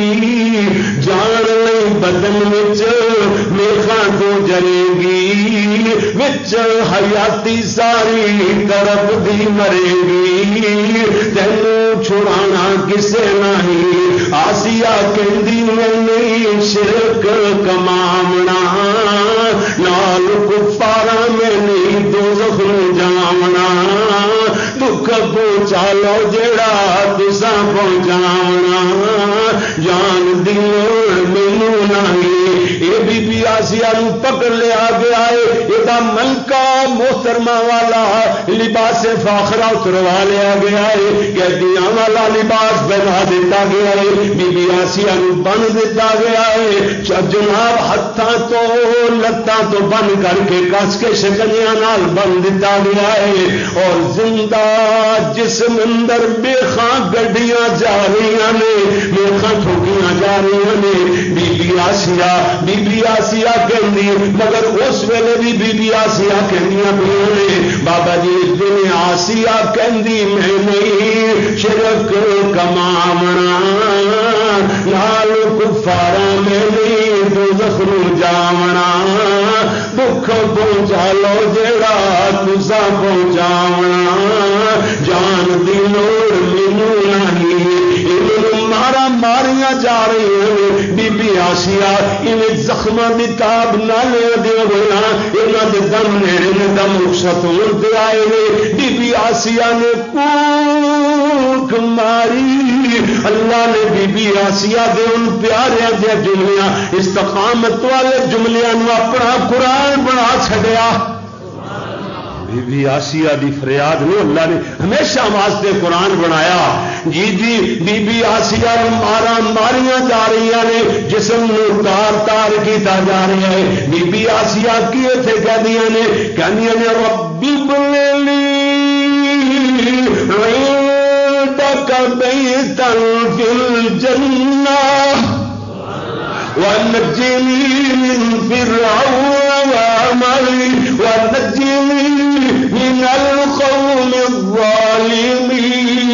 A: جان نہیں بدن وچ میخاں تو جلے گی وچ حیاتی ساری طرف دی مرے گی تینوں چھڑانا کسے نہیں آسیہ کہندی میں نہیں شرک کمامنا نال کفارا میں نہیں دوزخ نوں جاونا دکھ پہنچا لو جڑا تساں پہنچاونا جان دی لوڑ مینوں نہیں یہ بی بی آسیہ نوں پکڑ لیا گیا ہے یہ ملکہ محترمہ والا لباس فاخرہ اتروا لیا گیا ہے گدیاں والا لباس پہنا دیتا گیا ہے بی بی آسیہ نوں بن دیتا گیا ہے جناب ہاتھاں تو لتاں تو بن کر کے کس کے شکنیاں نال بن دیتا گیا ہے اور زندہ جسم اندر بیخاں گڈیاں جا رہی نے بیخاں ٹھوکیاں جا رہی نے بی بی آسیہ بی بی آسیہ کہندی مگر اس ویلے بھی بی بی آسیہ کہندیاں پئیاں نے بابا جی اس دن آسیہ کہندی میں نہیں شرک کمامنا نال کفاراں میں نہیں دوزخ نوں جاونا دکھ پہنچا لو جڑا تساں پہنچاونا جان دی لوڑ مینوں نہیں مارا ماریاں جا رہی ہیں بی بی آسیہ انہیں زخماں دی تاب نہ لے دے ہونا انہاں دے دم نیڑے نے دم رخصت ہون تے آئے نے بی بی آسیہ نے کوک ماری اللہ نے بی بی آسیہ دے ان پیاریاں دے جملیاں استقامت والے جملیاں نو اپنا قرآن بنا چھڈیا بی بی آسیہ دی فریاد نے اللہ نے ہمیشہ واسطے قرآن بنایا جی جی بی بی آسیہ مارا ماریاں جا رہی نے جسم نو تار تار کیتا جا رہا ہے بی بی آسیہ کی اتنے کہدیاں نے کہدیاں نے ربی بللی عندک بیتا فی الجنہ ونجني من فرعون وعمله ونجني من القوم الظالمين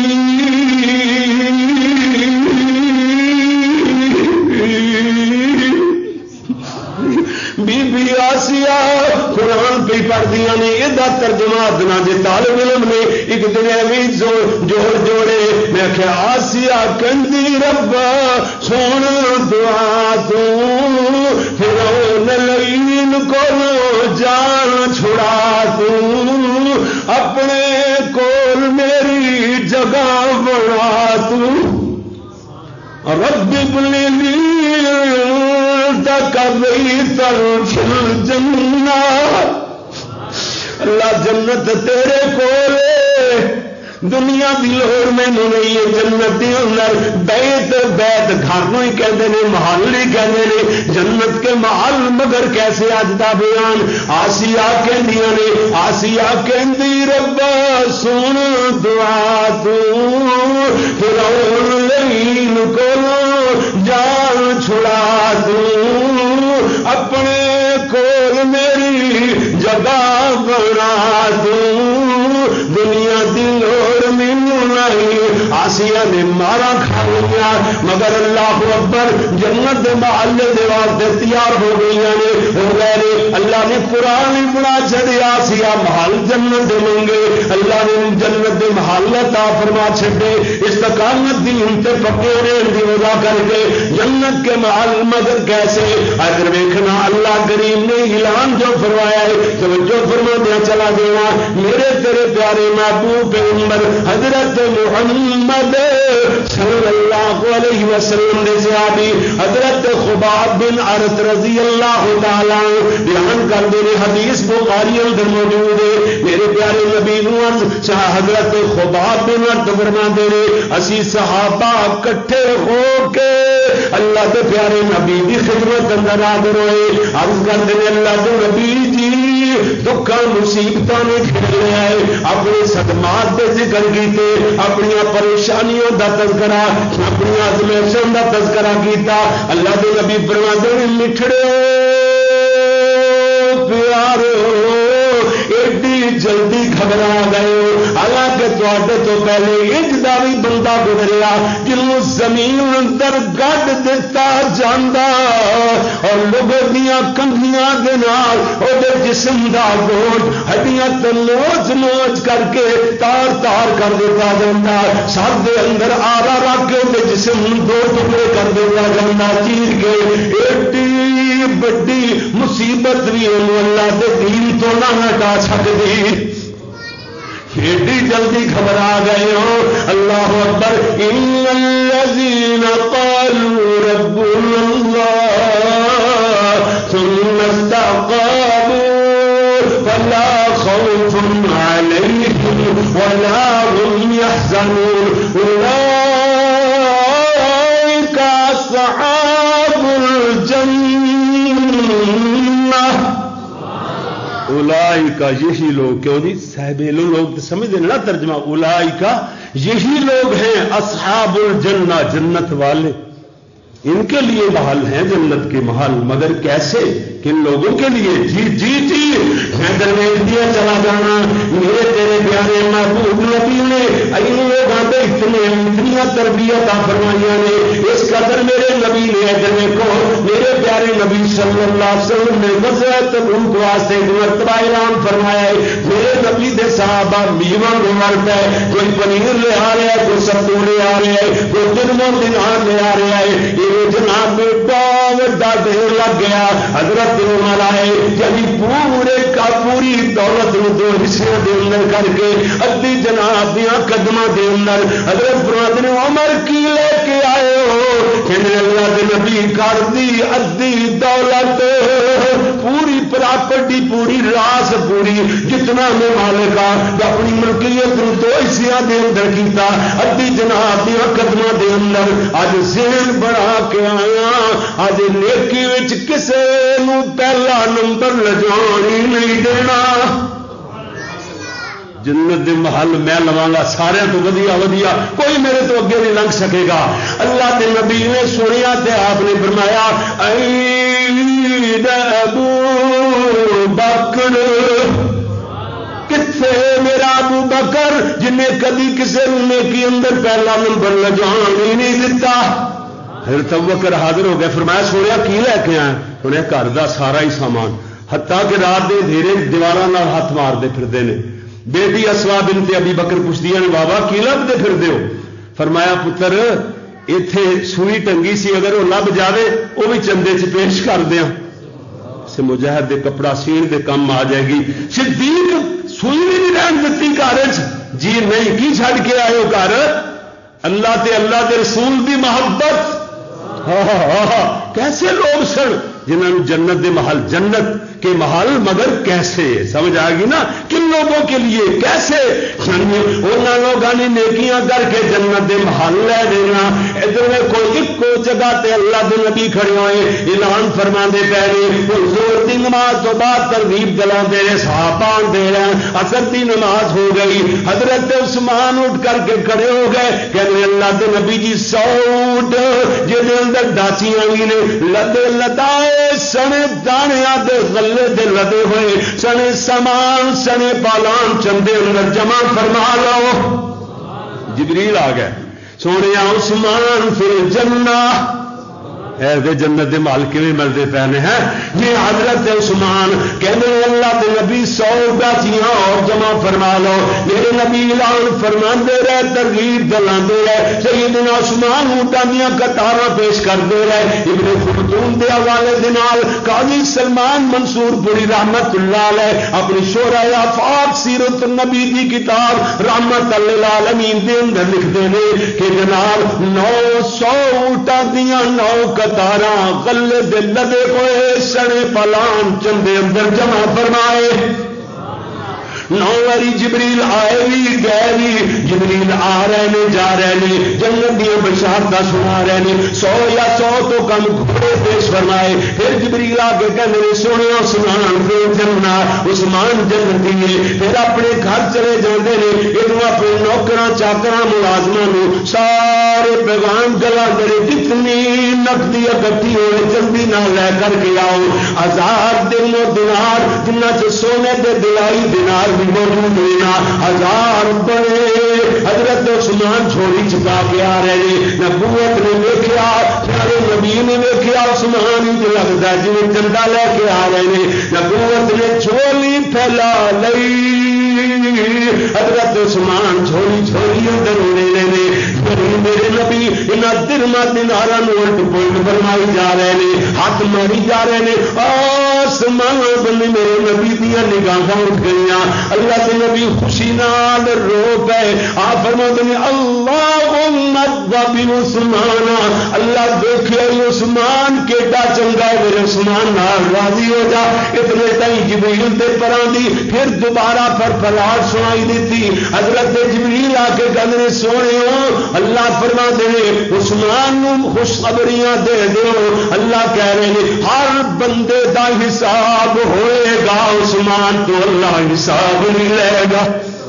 A: بی بی آسیہ قرآن پہ پڑھ دیا نے یہ ترجمہ دنا جی طالب علم نے ایک دن بھی جوڑ جوڑے میں کہ آسیہ کندی ربا سونا دعا تو فرعون لعین کو جان چھڑا تو اپنے کول میری جگہ بنا تو رب بللی جنہ اللہ جنت تیرے کول دنیا کی لوڑ مینوں نہیں ہے جنت کے اندر بیت بیت گھر نو ہی کہتے ہیں محل ہی کہتے ہیں جنت کے محل مگر کیسے اج دا بیان آسیہ کہندیاں نے آسیہ کہندی ربا سن دعا تو فرعون لعین کو جان چھڑا تو اپنے کول میری جگہ بنا تو دنیا دی لوڑ مینوں نہیں آسیہ نے مارا کھا لیا مگر اللہ اکبر جنت دے محل دے واسطے تیار ہو گئی نے ہو گئے اللہ نے قرآن ہی بنا چھڑیا آسیہ محل جنت دے منگے اللہ نے جنت دے محل عطا فرما چھڑے استقامت دین تے پکے رہن دی وجہ کر کے جنت کے محل مگر کیسے اگر ویکھنا اللہ کریم نے اعلان جو فرمایا ہے توجہ فرما دیا چلا گیا میرے تیرے پیارے محبوب پیغمبر حضرت محمد صلی اللہ علیہ وسلم نے صحابی حضرت خباب بن عرط رضی اللہ تعالی بیان کر دے حدیث بخاری اندر موجود ہے میرے پیارے نبی نو حضرت خباب بن عرط فرماتے ہیں اسی صحابہ اکٹھے ہو کے اللہ کے پیارے نبی کی خدمت اندر حاضر ہوئے عرض کرتے ہیں اللہ کے نبی جی دکھا مصیبتوں نے گھیر لیا ہے اپنے صدمات کے ذکر کیتے اپنی پریشانیوں کا تذکرہ اپنی آزمائشوں کا تذکرہ کیتا اللہ کے نبی فرماتے ہیں مٹھڑے پیارو ایڈی جلدی گھبرا گئے حالانکہ تے تو پہلے ایک دا بھی بندہ گزریا جنوں زمین اندر گڈ دتا جاندا اور لوگوں دیاں کنگھیاں دے نال اودے جسم دا گوشت ہڈیاں تے نوچ نوچ کر کے تار تار کر دیتا جاندا سر دے اندر آرا رکھ کے اودے جسم دو ٹکڑے کر دیتا جاندا چیر کے ایڈی بڑی مصیبت بھی اللہ دے دین تو نہ ہٹا سکتی ایڈی جلدی گھبرا گئے ہو اللہ اکبر ان الذین قالوا ربنا اللہ ثم استقاموا فلا خوف علیہم ولا هم يحزنون اولئک اصحاب الجنہ اولئک یہی لوگ کیوں جی صاحب لوگ سمجھ دیں نا ترجمہ اولئک یہی لوگ ہیں اصحاب الجنہ جنت والے ان کے لیے محل ہیں جنت کے محل مگر کیسے کن لوگوں کے لیے جی جی جی میں درویش دیا چلا جانا میرے تیرے پیارے محبوب نبی نے لوگوں پہ اتنے اتنی تربیت فرمائیاں نے اس قدر میرے نبی نے ادھر کو میرے پیارے نبی صلی اللہ علیہ وسلم نے وضاحت ان کو واسطے مرتبہ اعلان فرمایا ہے میرے نبی دے صحابہ میواں کو مرتا ہے کوئی پنیر لے آ رہا ہے کوئی ستو لے آ رہا ہے کوئی دنوں دنان لے آ رہا ہے یہ جناب میں بڑا ڈھیر لگ گیا حضرت آئے یعنی پورے کا پوری دولت دو حصے دے اندر کر کے ادھی جناب دیا قدم دے اندر حضرت فرماتے ہیں عمر کی لے کے آئے ہو کہ اللہ کے نبی کر دی ادھی دولت پوری پراپرٹی پوری راس پوری جتنا میں مالک آ اپنی ملکیت دو حصوں کے اندر کیتا ادھی جناب دیا قدموں کے اندر اج ذہن بنا کے آیا اج نیکی وچ کسے نو پہلا نمبر لجان ہی نہیں دینا جنت دے محل میں لواں گا سارے تو ودیا ودیا کوئی میرے تو اگے نہیں لنگ سکے گا اللہ کے نبی نے سنیا تے آپ نے فرمایا اے ابو بکر کتنے میرا ابو بکر جنہیں کدی کسی نیکی اندر پہلا نمبر لجان ہی نہیں دیتا پھر تو بکر حاضر ہو گیا فرمایا سویا کی لے کے آئے انہیں گھر کا سارا ہی سامان حتیٰ کہ رات دے دھیرے دیواراں ہاتھ مارتے پھرتے ہیں بیٹی اسوا بنت ابی بکر پوچھتی ہیں بابا کی لبتے پھر دیو فرمایا پتر ایتھے سوئی ٹنگی سی اگر وہ لب جاوے وہ بھی چندے چ پیش کر دیا سے مجاہد دے کپڑا سین دے کم آ جائے گی صدیق سوئی بھی نہیں رہن دیتی گھر جی نہیں کی چھڑ کے آئے ہو گھر اللہ تے اللہ دے رسول دی محبت ہاں ہاں ہاں کیسے لوگ سن جنہوں نے جنت دے محل جنت کے محل مگر کیسے سمجھ آ گئی نا کن لوگوں کے لیے کیسے انہوں لوگوں نے نیکیاں کر کے جنت دے محل لے دینا ادھر کوئی ایک جگہ تے اللہ دے نبی کھڑے ہوئے اعلان فرما دے پے زور دی نماز تو بعد ترغیب دلا دے رہے صحابہ دے رہے اثر دی نماز ہو گئی حضرت عثمان اٹھ کر کے کھڑے ہو گئے کہ اللہ دے نبی جی سوٹ جہاں اندر ڈاچیاں بھی نے لدے لدائے سنے دانیا دے غلے دے لدے ہوئے سنے سامان سنے پالان چندے اندر جمع فرما لو جبریل آ گئے سونے عثمان فی الجنہ ایسے جنت دے مال کیویں ملتے پہنے ہیں یہ حضرت عثمان کہنے اللہ دے نبی سو گاچیاں اور جمع فرما لو میرے نبی اعلان فرماندے رہے ترغیب دلاندے رہے سیدنا عثمان اونٹانیاں قطاراں پیش کرتے رہے ابن خلدون دے حوالے دے نال قاضی سلمان منصور پوری رحمت اللہ علیہ اپنی شورہ آفاق سیرت النبی دی کتاب رحمت للعالمین دے اندر لکھتے ہیں کہ جناب نو سو اونٹانیاں نو تارا غلے دے لدے ہوئے سنے پلان چندے اندر جمع فرمائے نو واری جبریل آئے بھی گئے بھی جبریل آ رہے نے جا رہے نے جنت دیا بشارتاں سنا رہے نے سو یا سو تو کم گھوڑے پیش فرمائے پھر جبریل آ کے کہنے سونے عثمان پھر جننا عثمان جنتی ہے پھر اپنے گھر چلے جاندے نے ادھر اپنے نوکراں چاکراں ملازماں سارے پیغام گلا کرے جتنی نقدی اکٹھی ہوئے جلدی نہ لے کر کے آؤ ہزار دن و دینار جنہ چ سونے دے دلائی دینار موجود ہونا ہزار بڑے حضرت عثمان چھوڑی چکا کے آ رہے ہیں نبوت نے دیکھا سارے نبی نے دیکھا عثمان ہی لگتا جی چندہ لے کے آ رہے ہیں نبوت نے چھولی پھیلا لئی حضرت عثمان چھوڑی چھوڑی اندر ہونے نے میرے نبی انہیں درما دینارا الٹ پلٹ فرمائی جا رہے ہیں ہاتھ ماری جا رہے ہیں آسمان بندے میرے نبی دیا نگاہاں اٹھ گئی اللہ کے نبی خوشی نال رو پے آپ فرماتے ہیں اللہم ارض بعثمان اللہ دیکھے عثمان کیڈا چنگا ہے میرے عثمان نال راضی ہو جا اتنے تائیں جبریل تے پراں دی پھر دوبارہ پھر پلاٹ سنائی دیتی حضرت جبریل آ کے کہنے سونے ہو اللہ فرماتے ہیں عثمان نو خوشخبریاں دے دیو اللہ کہہ رہے ہیں ہر بندے دا حساب ہوئے گا عثمان تو اللہ حساب نہیں لے گا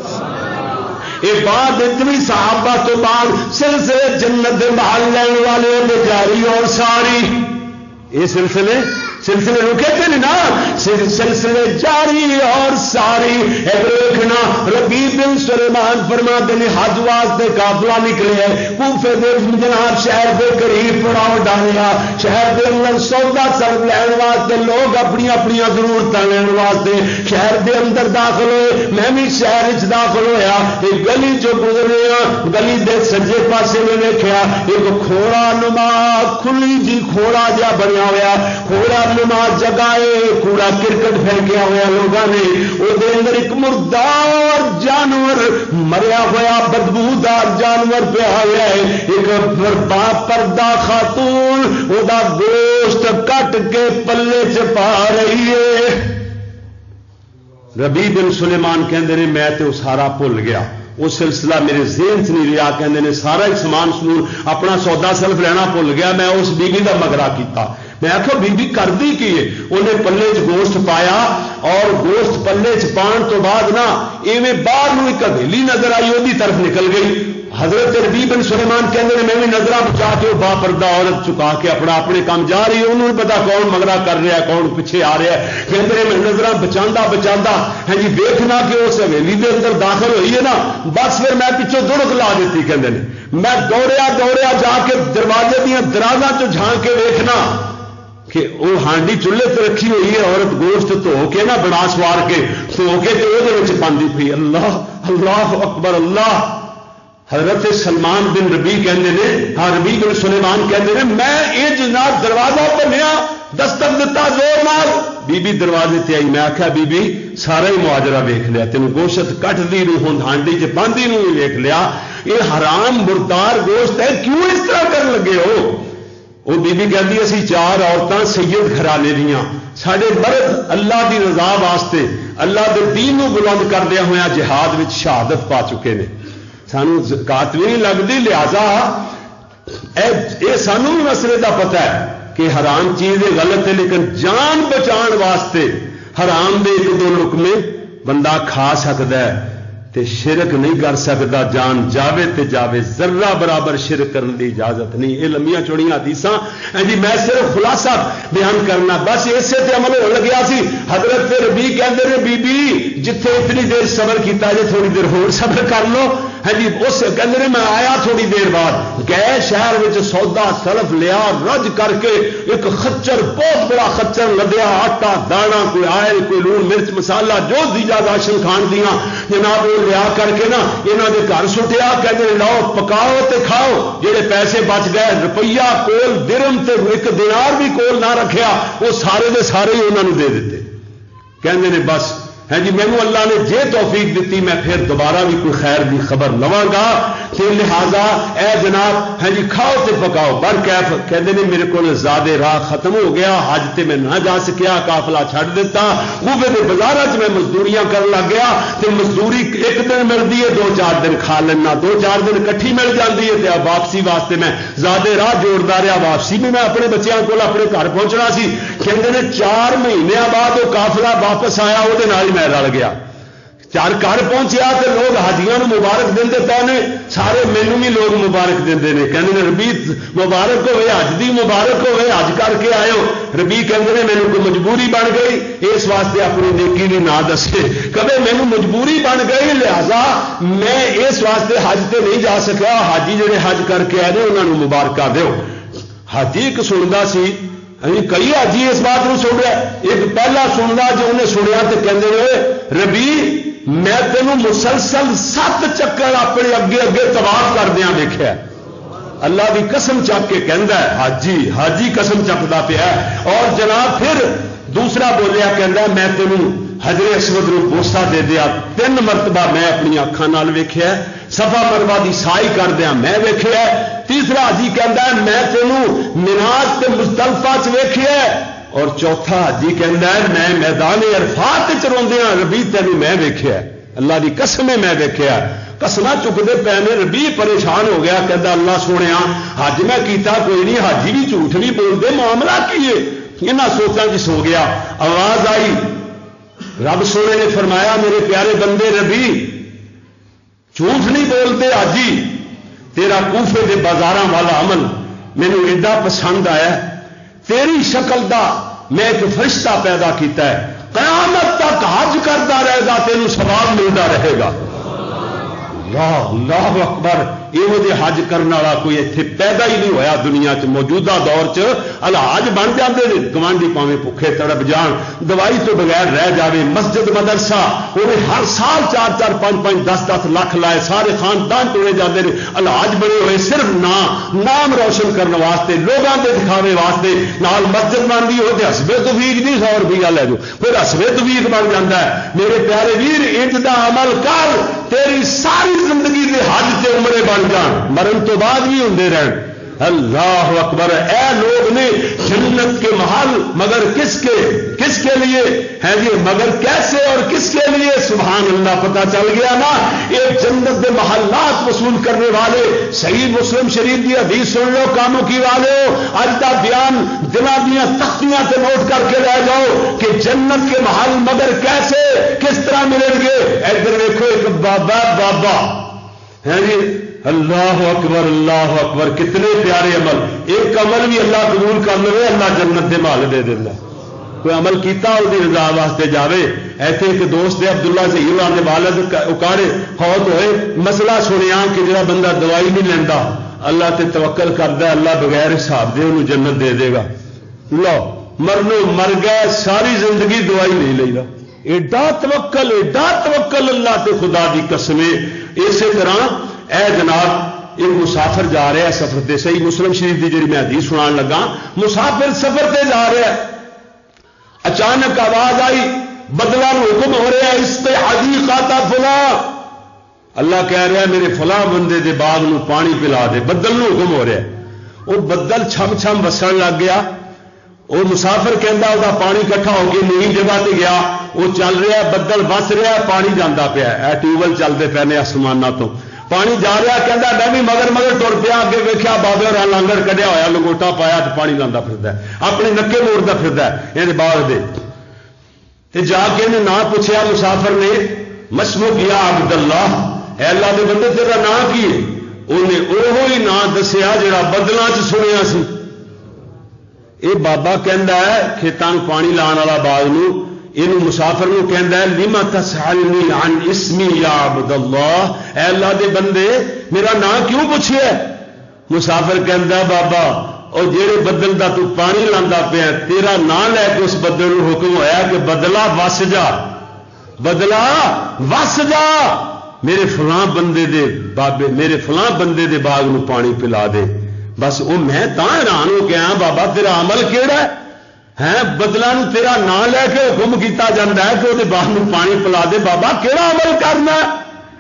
A: یہ بات اتنی صحابہ تو بعد سلسلے جنت دے محل لین والے میں جاری اور ساری یہ سلسلے سلسلے رکے تھے نا سلسلے جاری اور ساری دیکھنا ربیع بن سلیمان فرماتے ہیں حج واسطے قافلہ نکلے ہے کوفے دے جناب شہر دے قریب پڑاؤ ڈالیا شہر دے اندر سودا سرد لین واسطے لوگ اپنی اپنی ضرورتیں لین واسطے شہر دے اندر داخل ہوئے میں بھی شہر چ داخل ہویا ایک گلی جو گزرے ہاں گلی دے سجے پاسے میں دیکھا ایک کھوڑا نما کھلی جی کھوڑا جا بنیا ہوا کھوڑا نماز جگائے کوڑا کرکٹ پھینکیا ہوا لوگوں نے وہ اندر ایک مردار جانور مریا ہوا بدبودار جانور پہ آیا ہے ایک پردہ خاتون وہ گوشت کٹ کٹ کے پلے چ پا رہی ہے. ربیع بن سلیمان کہندے نے میں تے سارا بھول گیا، وہ سلسلہ میرے ذہن چ نہیں رہا. کہندے نے سارا ہی سامان سمون اپنا سودا سلف لینا بھول گیا. میں اس بی بی کا مگرا کیتا. میں آخو بی بی کردی کی ہے؟ انہیں پلے چ گوشت پایا اور گوشت پلے چ پان تو بعد نا ایویں باہر ایک حویلی نظر آئی، وہی طرف نکل گئی. حضرت ربیع بن سلیمان کہتے ہیں میں بھی نظر بچا کے با پردہ عورت چکا کے اپنا اپنے کام جا رہی ہے. انہوں نے پتا کون مگرا کر رہا ہے کون پیچھے آ رہا ہے. کہتے ہیں میں نظر بچا بچا ہاں جی دیکھنا کہ اس حویلی کے اندر داخل ہوئی ہے نا، بس پھر میں پیچھوں دڑک لا دیتی. کہتے ہیں میں دوڑیا دوڑیا جا کے دروازے دیا درازاں چ جھانک کے ویکھنا کہ وہ ہانڈی چولہے تے رکھی ہوئی ہے، عورت گوشت دھو کے نا بنا سوار کے دھو کے وہ پاندی پی. اللہ اللہ اکبر اللہ. حضرت سلمان بن ربیع کہندے نے ہاں ربیع بن سلیمان کہندے نے میں یہ جناب دروازہ بنیا دستک دتا زور نال. بی بی دروازے تے آئی. میں آخیا بی بی سارا ہی معاجرہ ویکھ لیا، تینوں گوشت کٹدی نو ہوں ہانڈی چ پاندی نو بھی ویکھ لیا. یہ حرام مردار گوشت ہے، کیوں اس طرح کرن لگے ہو؟ وہ بی بی کہتی اسی چار عورتاں سید گھرانے دیاں، ساڈے مرد اللہ دی رضا واسطے اللہ دے دین نو بلند کردیا ہوا جہاد وچ شہادت پا چکے نے، سانو زکات بھی نہیں لگتی. لہذا اے سانو بھی مسئلے دا پتہ ہے کہ حرام چیز غلط ہے، لیکن جان بچان واسطے حرام دے ایک دو لقمے بندہ کھا سکتا ہے تے شرک نہیں کر سکتا. جان جاوے تے جاوے، ذرہ برابر شرک کرنے کی اجازت نہیں. یہ لمبیاں چوڑیاں حدیثاں جی میں صرف خلاصہ بیان کرنا بس اسے تے عمل ہو لگیا سی. حضرت ربیع کہندے نے بی بی جتھے اتنی دیر صبر کیتا جے تھوڑی دیر ہور صبر کر لو. ہاں جی اس کہندے نے میں آیا تھوڑی دیر بعد گئے شہر وچ سودا سلف لیا رج کر کے ایک خچر بہت بڑا خچر لدیا، آٹا دانا کوئی آئل کوئی لون مرچ مسالہ جو دیجا راشن کھان دیاں جناب وہ لیا کر کے نا یہاں دے گھر سٹیا. کہتے لاؤ پکاؤ تے کھاؤ. جہے پیسے بچ گئے روپیہ کول درم تے ایک دینار بھی کول نہ رکھیا وہ سارے دے سارے ہی انہوں نے دے دیتے. کہندے نے بس ہے جی مینو اللہ نے جے توفیق دیتی میں پھر دوبارہ بھی کوئی خیر دی خبر لواں گا. لہذا اے جناب ہے جی کھاؤ تے پکاؤ. بر کیف کہندے نے میرے کو زیادہ راہ ختم ہو گیا، حج تے میں نہ جا سکیا، قافلہ چھڑ دیتا. خوبے دے بازار چ میں مزدوریاں کر لگ گیا تے مزدوری ایک دن ملتی ہے دو چار دن کھا لینا، دو چار دن کٹھی مل جاتی ہے تے واپسی واسطے میں زیادہ راہ جوڑتا رہا. واپسی بھی میں اپنے بچیاں کو اپنے گھر پہنچنا سی. کہندے نے چار مہینے بعد وہ قافلہ واپس آیا وہ میں رل گیا. چار گھر پہنچیا تو لوگ حاجیاں مبارک دے پے، سارے مینو بھی لوگ مبارک دے نے. کہتے ہیں ربیع مبارک ہوئے حج دی مبارک ہوئے حج کر کے آئے ہو. ربیع کہتے ہیں میرے کو مجبوری بن گئی اس واسطے اپنی نیکی بھی نہ دسے کبھی مینو مجبوری بن گئی لہذا میں اس واسطے حج تے نہیں جا سکیا. حاجی جڑے حج کر کے آئے انہوں نے مبارکہ دیو. حاجی ایک سنتا سی کئی حاجی اس بات کو سن رہا، ایک پہلا سنتا جو انہیں سنیا تو کہتے ہیں ربیع میں تینوں مسلسل سات چکر اپنے اگے اگے طواف کردیا دیکھا. اللہ کی قسم چک کے کہندا ہے حاجی حاجی قسم چکتا پیا. اور جناب پھر دوسرا بولیا کہندا میں تینوں حجر اسود نو بوسا دے دیا تین مرتبہ میں اپنی اکھان نال ویکھیا. صفا مروا دی سائی کردیا میں ویکھیا. تیسرا حاجی کہندا ہے میں تینوں میراج تے مزدلفہ چ ویکھیا. اور چوتھا حاجی کہندا ہے میں میدان عرفات چ روندیاں ربیع تینوں میں ویکھیا. اللہ دی قسم میں ویکھیا. قسماں چکتے پے نے. ربیع پریشان ہو گیا کہندا اللہ سونیا حج میں کیتا کوئی نہیں، حاجی بھی جھوٹ نہیں بولتے، معاملہ کی ہے؟ انہاں سوچاں چ سو گیا. آواز آئی رب سونے نے فرمایا میرے پیارے بندے ربیع جھوٹ نہیں بولتے حاجی، تیرا کوفے دے بازاراں والا عمل مینوں ایڈا پسند آیا. تیری شکل دا میں ایک فرشتہ پیدا کیتا ہے، قیامت تک حج کرتا رہے گا تینوں ثواب ملتا رہے گا. اللہ اللہ اکبر. یہ جی حج کرنے والا کوئی اتنے پیدا ہی نہیں ہویا دنیا چ. موجودہ دور چ الحاج بن جاتے ہیں گوانڈی پاویں بھوکے تڑپ جان، دوائی تو بغیر رہ جاوے. مسجد مدرسہ وہ ہر سال چار چار پانچ پانچ دس دس لاکھ لائے، سارے خاندان ٹرے جاتے ہیں. الحاج بنے ہوئے صرف نام نام روشن کرنے واسطے، لوگوں کے دکھاوے واسطے. نال مسجد بنتی ہو تو ہسبے توفیق نہیں سو روپیہ لے جاؤ پھر ہسبے توفیق بن جاتا ہے. میرے پیارے ویر انج دا عمل کر تیری ساری زندگی دے حج تے عمرے بن جان، مرن تو بعد بھی ہوندے رہن. اللہ اکبر. اے لوگ نے جنت کے محل کے لیے ہے جی مگر کیسے اور کس کے لیے؟ سبحان اللہ، پتہ چل گیا نا۔ ایک جنت کے محلات وصول کرنے والے صحیح مسلم شریف کی حدیث سن لو کاموں کی والے ہو، اج کا بیان دلوں دیا تختیاں تے نوٹ کر کے لے جاؤ کہ جنت کے محل مگر کیسے کس طرح ملیں گے۔ ادھر دیکھو ایک بابا بابا ہے جی، اللہ اکبر اللہ اکبر، کتنے پیارے عمل۔ ایک عمل بھی اللہ قبول کر لے، اللہ جنت دے مال دے دینا۔ کوئی عمل کیتا وہ رضا واسطے جاوے۔ ایتھے ایک دوست ہے عبداللہ ظہیر کے والد اکاڑے فوت ہوئے، مسئلہ سنیا کہ جڑا بندہ دوائی نہیں لینا اللہ تے توکل کرتا ہے اللہ بغیر حساب دے انہوں جنت دے دے گا۔ لو مرنو مر گئے، ساری زندگی دوائی نہیں لے گا۔ ایڈا توکل ایڈا توکل اللہ تے خدا دی قسم۔ اسی طرح اے جناب ایک مسافر جا رہا ہے سفر تے، صحیح مسلم شریف کی جی میں حدیث سنان لگا، مسافر سفر تے جا رہا ہے، اچانک آواز آئی، بدلا حکم ہو رہا ہے اس پہ حدیقہ فلاں، اللہ کہہ رہا ہے میرے فلاں بندے دے باغ نو پانی پلا دے، بدل نو حکم ہو رہا ہے۔ وہ بدل چھم چھم وسن لگ گیا، وہ مسافر کہندا وہ پانی کٹھا ہو کے نئی جگہ تے گیا، وہ چل رہا ہے بدل وس رہا ہے پانی جانا پیا، اے ٹیوبل چلتے پے نے آسمانوں تو پانی جا رہا، کہندا میں بھی مگر مگر ٹر پیا، اگے ویکھیا بابے اور لانگڑ کڈیا ہوا لنگوٹا پایا تو پانی لانا پھردا ہے، اپنے نکے موڑتا پھردا ہے یہ باغ دے تے جا کے انہیں نہ پوچھا مسافر نے، مسمو کیا عبد اللہ، اے اللہ دے بندے تیرا نام کی ہے؟ انہیں اوہو ہی نام دسیا جڑا بدلاں چ سنیا سی۔ اے بابا کہندا ہے کھیتاں نوں پانی لان والا باغ نوں، یہ مسافر نو کہندا ہے لما تسألنی عن اسمی یا عبد اللہ، اے اللہ دے بندے میرا نام کیوں پوچھیا؟ مسافر کہندا بابا اور جیڑے بدل دا تو پانی لاندا پیا تیرا نام لے کے اس بدل نو حکم ہویا کہ بدلا وس جا، بدلا وس جا، میرے فلاں بندے دے بابے میرے فلاں بندے دے باغ نو پانی پلا دے۔ بس وہ میں تاں حیران ہو گیا بابا تیرا عمل کیڑا ہے؟ ہے بدلا نو تیرا نام لے کے حکم کیتا جاتا ہے کہ وہ باغ نو پانی پلا دے، بابا کیڑا عمل کرنا ہے؟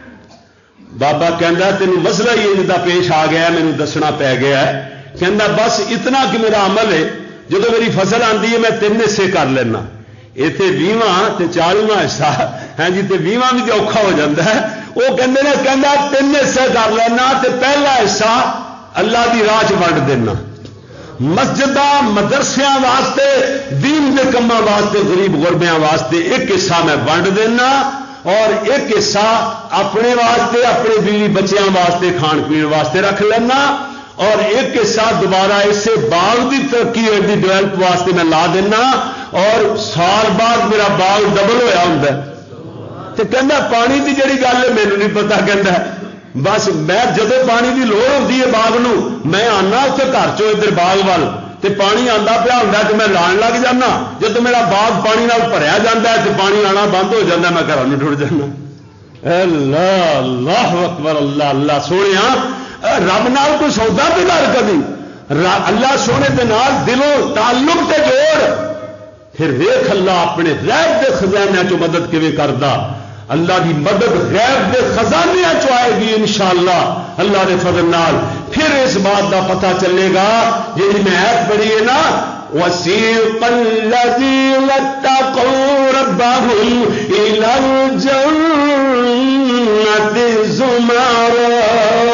A: بابا کہندا تینوں مسئلہ ہی جدا پیش آ گیا مینوں دسنا پی گیا ہے، کہندا بس اتنا کہ میرا عمل ہے جدو میری فصل آتی ہے میں تین حصے کر لینا، اتنے ویواں تے چالیواں حصہ ہے جی تے ویواں بھی اوکھا ہو جاتا ہے، وہ کہندے نے کہندا تین حصے کر لینا تے پہلا حصہ اللہ دی راہ چ ونڈ دینا، مسجداں مدرسیاں واسطے دین دے کماں واسطے غریب غربیاں واسطے ایک حصہ میں ونڈ دینا اور ایک حصہ اپنے واسطے اپنے بیوی بچیاں واسطے کھان پین واسطے رکھ لینا اور ایک حصہ دوبارہ اسے باغ دی ترقی دی ڈیولپ واسطے میں لا دینا اور سال بعد میرا باغ ڈبل ہویا ہوندا ہے۔ تے کہندا پانی دی جڑی گل ہے مینوں نہیں پتا، کہندا بس میں جدو پانی کی لوڑ ہوتی ہے باغ نو میں آنا اتنے گھر چو ادھر باغ وال تے پانی آتا پیا ہوتا تو میں لان لگ جانا، جب میرا باغ پانی نال بھریا جاتا ہے تو پانی آنا بند ہو جاتا میں گھروں ٹر جانا۔ اللہ اللہ اکبر اللہ اللہ سونے رب نال کوئی سودا پہ کر کبھی اللہ سونے دے نال دلوں تعلق تے جوڑ، پھر ویکھ اللہ اپنے غیب دے خزانے چو مدد کیویں کردا، اللہ کی مدد غیب دے خزانے چ آئے گی انشاءاللہ اللہ دے فضل نال، پھر اس بات کا پتہ چلے گا جی میں ایت پڑھی ہے نا وَسِيقَ الَّذِينَ اتَّقَوْا رَبَّهُمْ إِلَى الْجَنَّةِ زُمَرًا،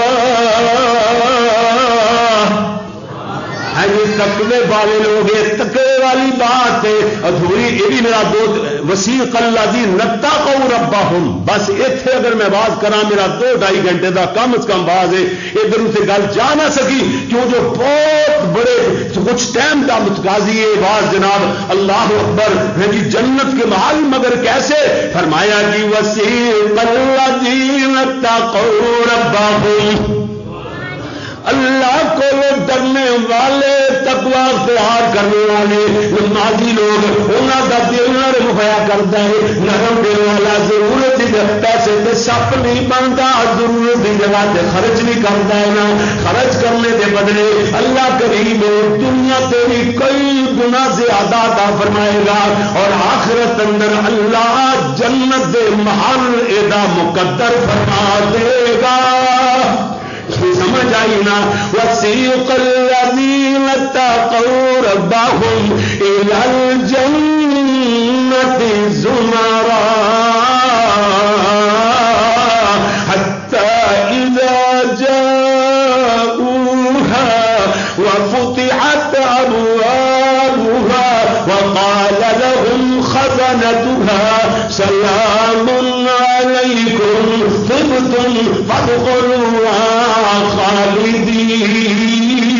A: تقوی والے لوگ تقوی والی بات ہے ادھوری، یہ بھی میرا دو وسیق الذین اتقوا ربہم، بس اتنے اگر میں باز کرا میرا دو ڈھائی گھنٹے دا کم از کم باز ہے، ادھر سے گل جا نہ سکی کیوں جو بہت بڑے کچھ ٹائم کا متقاضی ہے باز جناب اللہ اکبر ہے کہ جنت کے محل مگر کیسے فرمایا کہ وسیق الذین اتقوا ربہم، اللہ کو ڈرنے والے تقوی اختیار کرنے والے نمازی لوگ انہوں کا دل نرم ہوا کرتا ہے، نرم دل والا ضرورت پیسے سے سپ نہیں بنتا، ضرورت کی جگہ سے خرچ نہیں کرتا ہے، نہ خرچ کرنے کے بدلے اللہ کریم دنیا تیری کئی گنا زیادہ عطا فرمائے گا اور آخرت اندر اللہ جنت دے محل ادا مقدر فرما دے گا۔ سمجھ آئی نا وَسِيقَ الَّذِينَ اتَّقَوْا رَبَّهُمْ إِلَى الْجَنَّةِ زمرا حتى إذا جاءوها وفتحت أبوابها وقال لهم خزنتها سلام عليكم طبتم فادخلوها خالدين.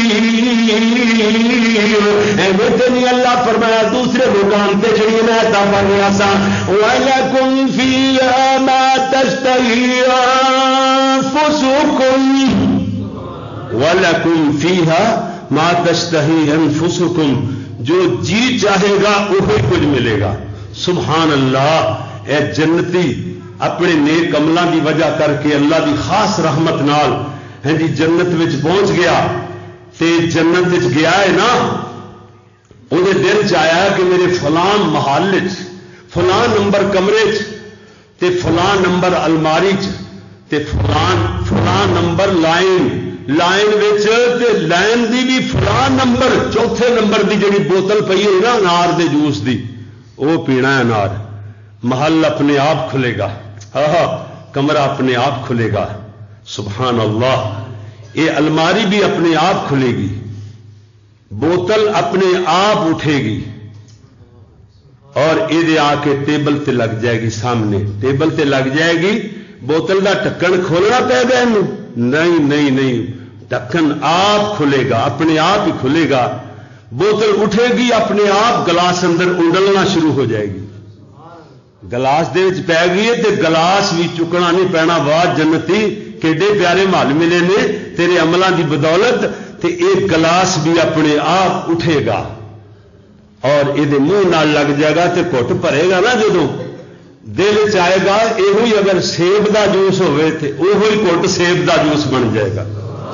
A: نہیں اللہ فرمایا دوسرے مقام پہ جڑی میں عطا فرمایا سا وَلَكُمْ فِيهَا مَا تَشْتَهِي أَنفُسُكُمْ وَلَكُمْ فِيهَا مَا تَشْتَهِي أَنفُسُكُمْ جو جی چاہے گا وہی کچھ ملے گا. سبحان اللہ. اے جنتی اپنے نیک عملاں دی وجہ کر کے اللہ دی خاص رحمت نال ہیں جی جنت وچ پہنچ گیا تے جنت وچ گیا ہے نا وہ دل چایا کہ میرے فلان محل فلان نمبر کمرے تے فلان نمبر الماری تے فلان فلان نمبر لائن لائن تے لائن دی بھی فلان نمبر چوتھے نمبر دی جڑی بوتل پئی ہوئی نا انار دے جوس دی وہ پینا ہے انار. محل اپنے آپ کھلے گا. ہاں کمرہ اپنے آپ کھلے گا. سبحان اللہ. یہ الماری بھی اپنے آپ کھلے گی. بوتل اپنے آپ اٹھے گی اور یہ آ کے ٹیبل تے لگ جائے گی. سامنے ٹیبل تے لگ جائے گی. بوتل دا ڈھکن کھولنا پے گا نہیں نہیں نہیں ڈھکن آپ کھلے گا اپنے آپ ہی کھلے گا. بوتل اٹھے گی اپنے آپ گلاس اندر اڈلنا شروع ہو جائے گی. گلاس دے وچ پی گئی تے گلاس بھی چکنا نہیں پینا. واہ جنتی کیڈے پیارے مال ملے نے تیرے عملاں دی بدولت. تے ایک گلاس بھی اپنے آپ اٹھے گا اور یہ منہ نال لگ جائے گا تے گھٹ بھرے گا نا جدو دل چاہے گا یہ اگر سیب دا جوس ہوئے تے وہی گھٹ سیب دا جوس بن جائے گا.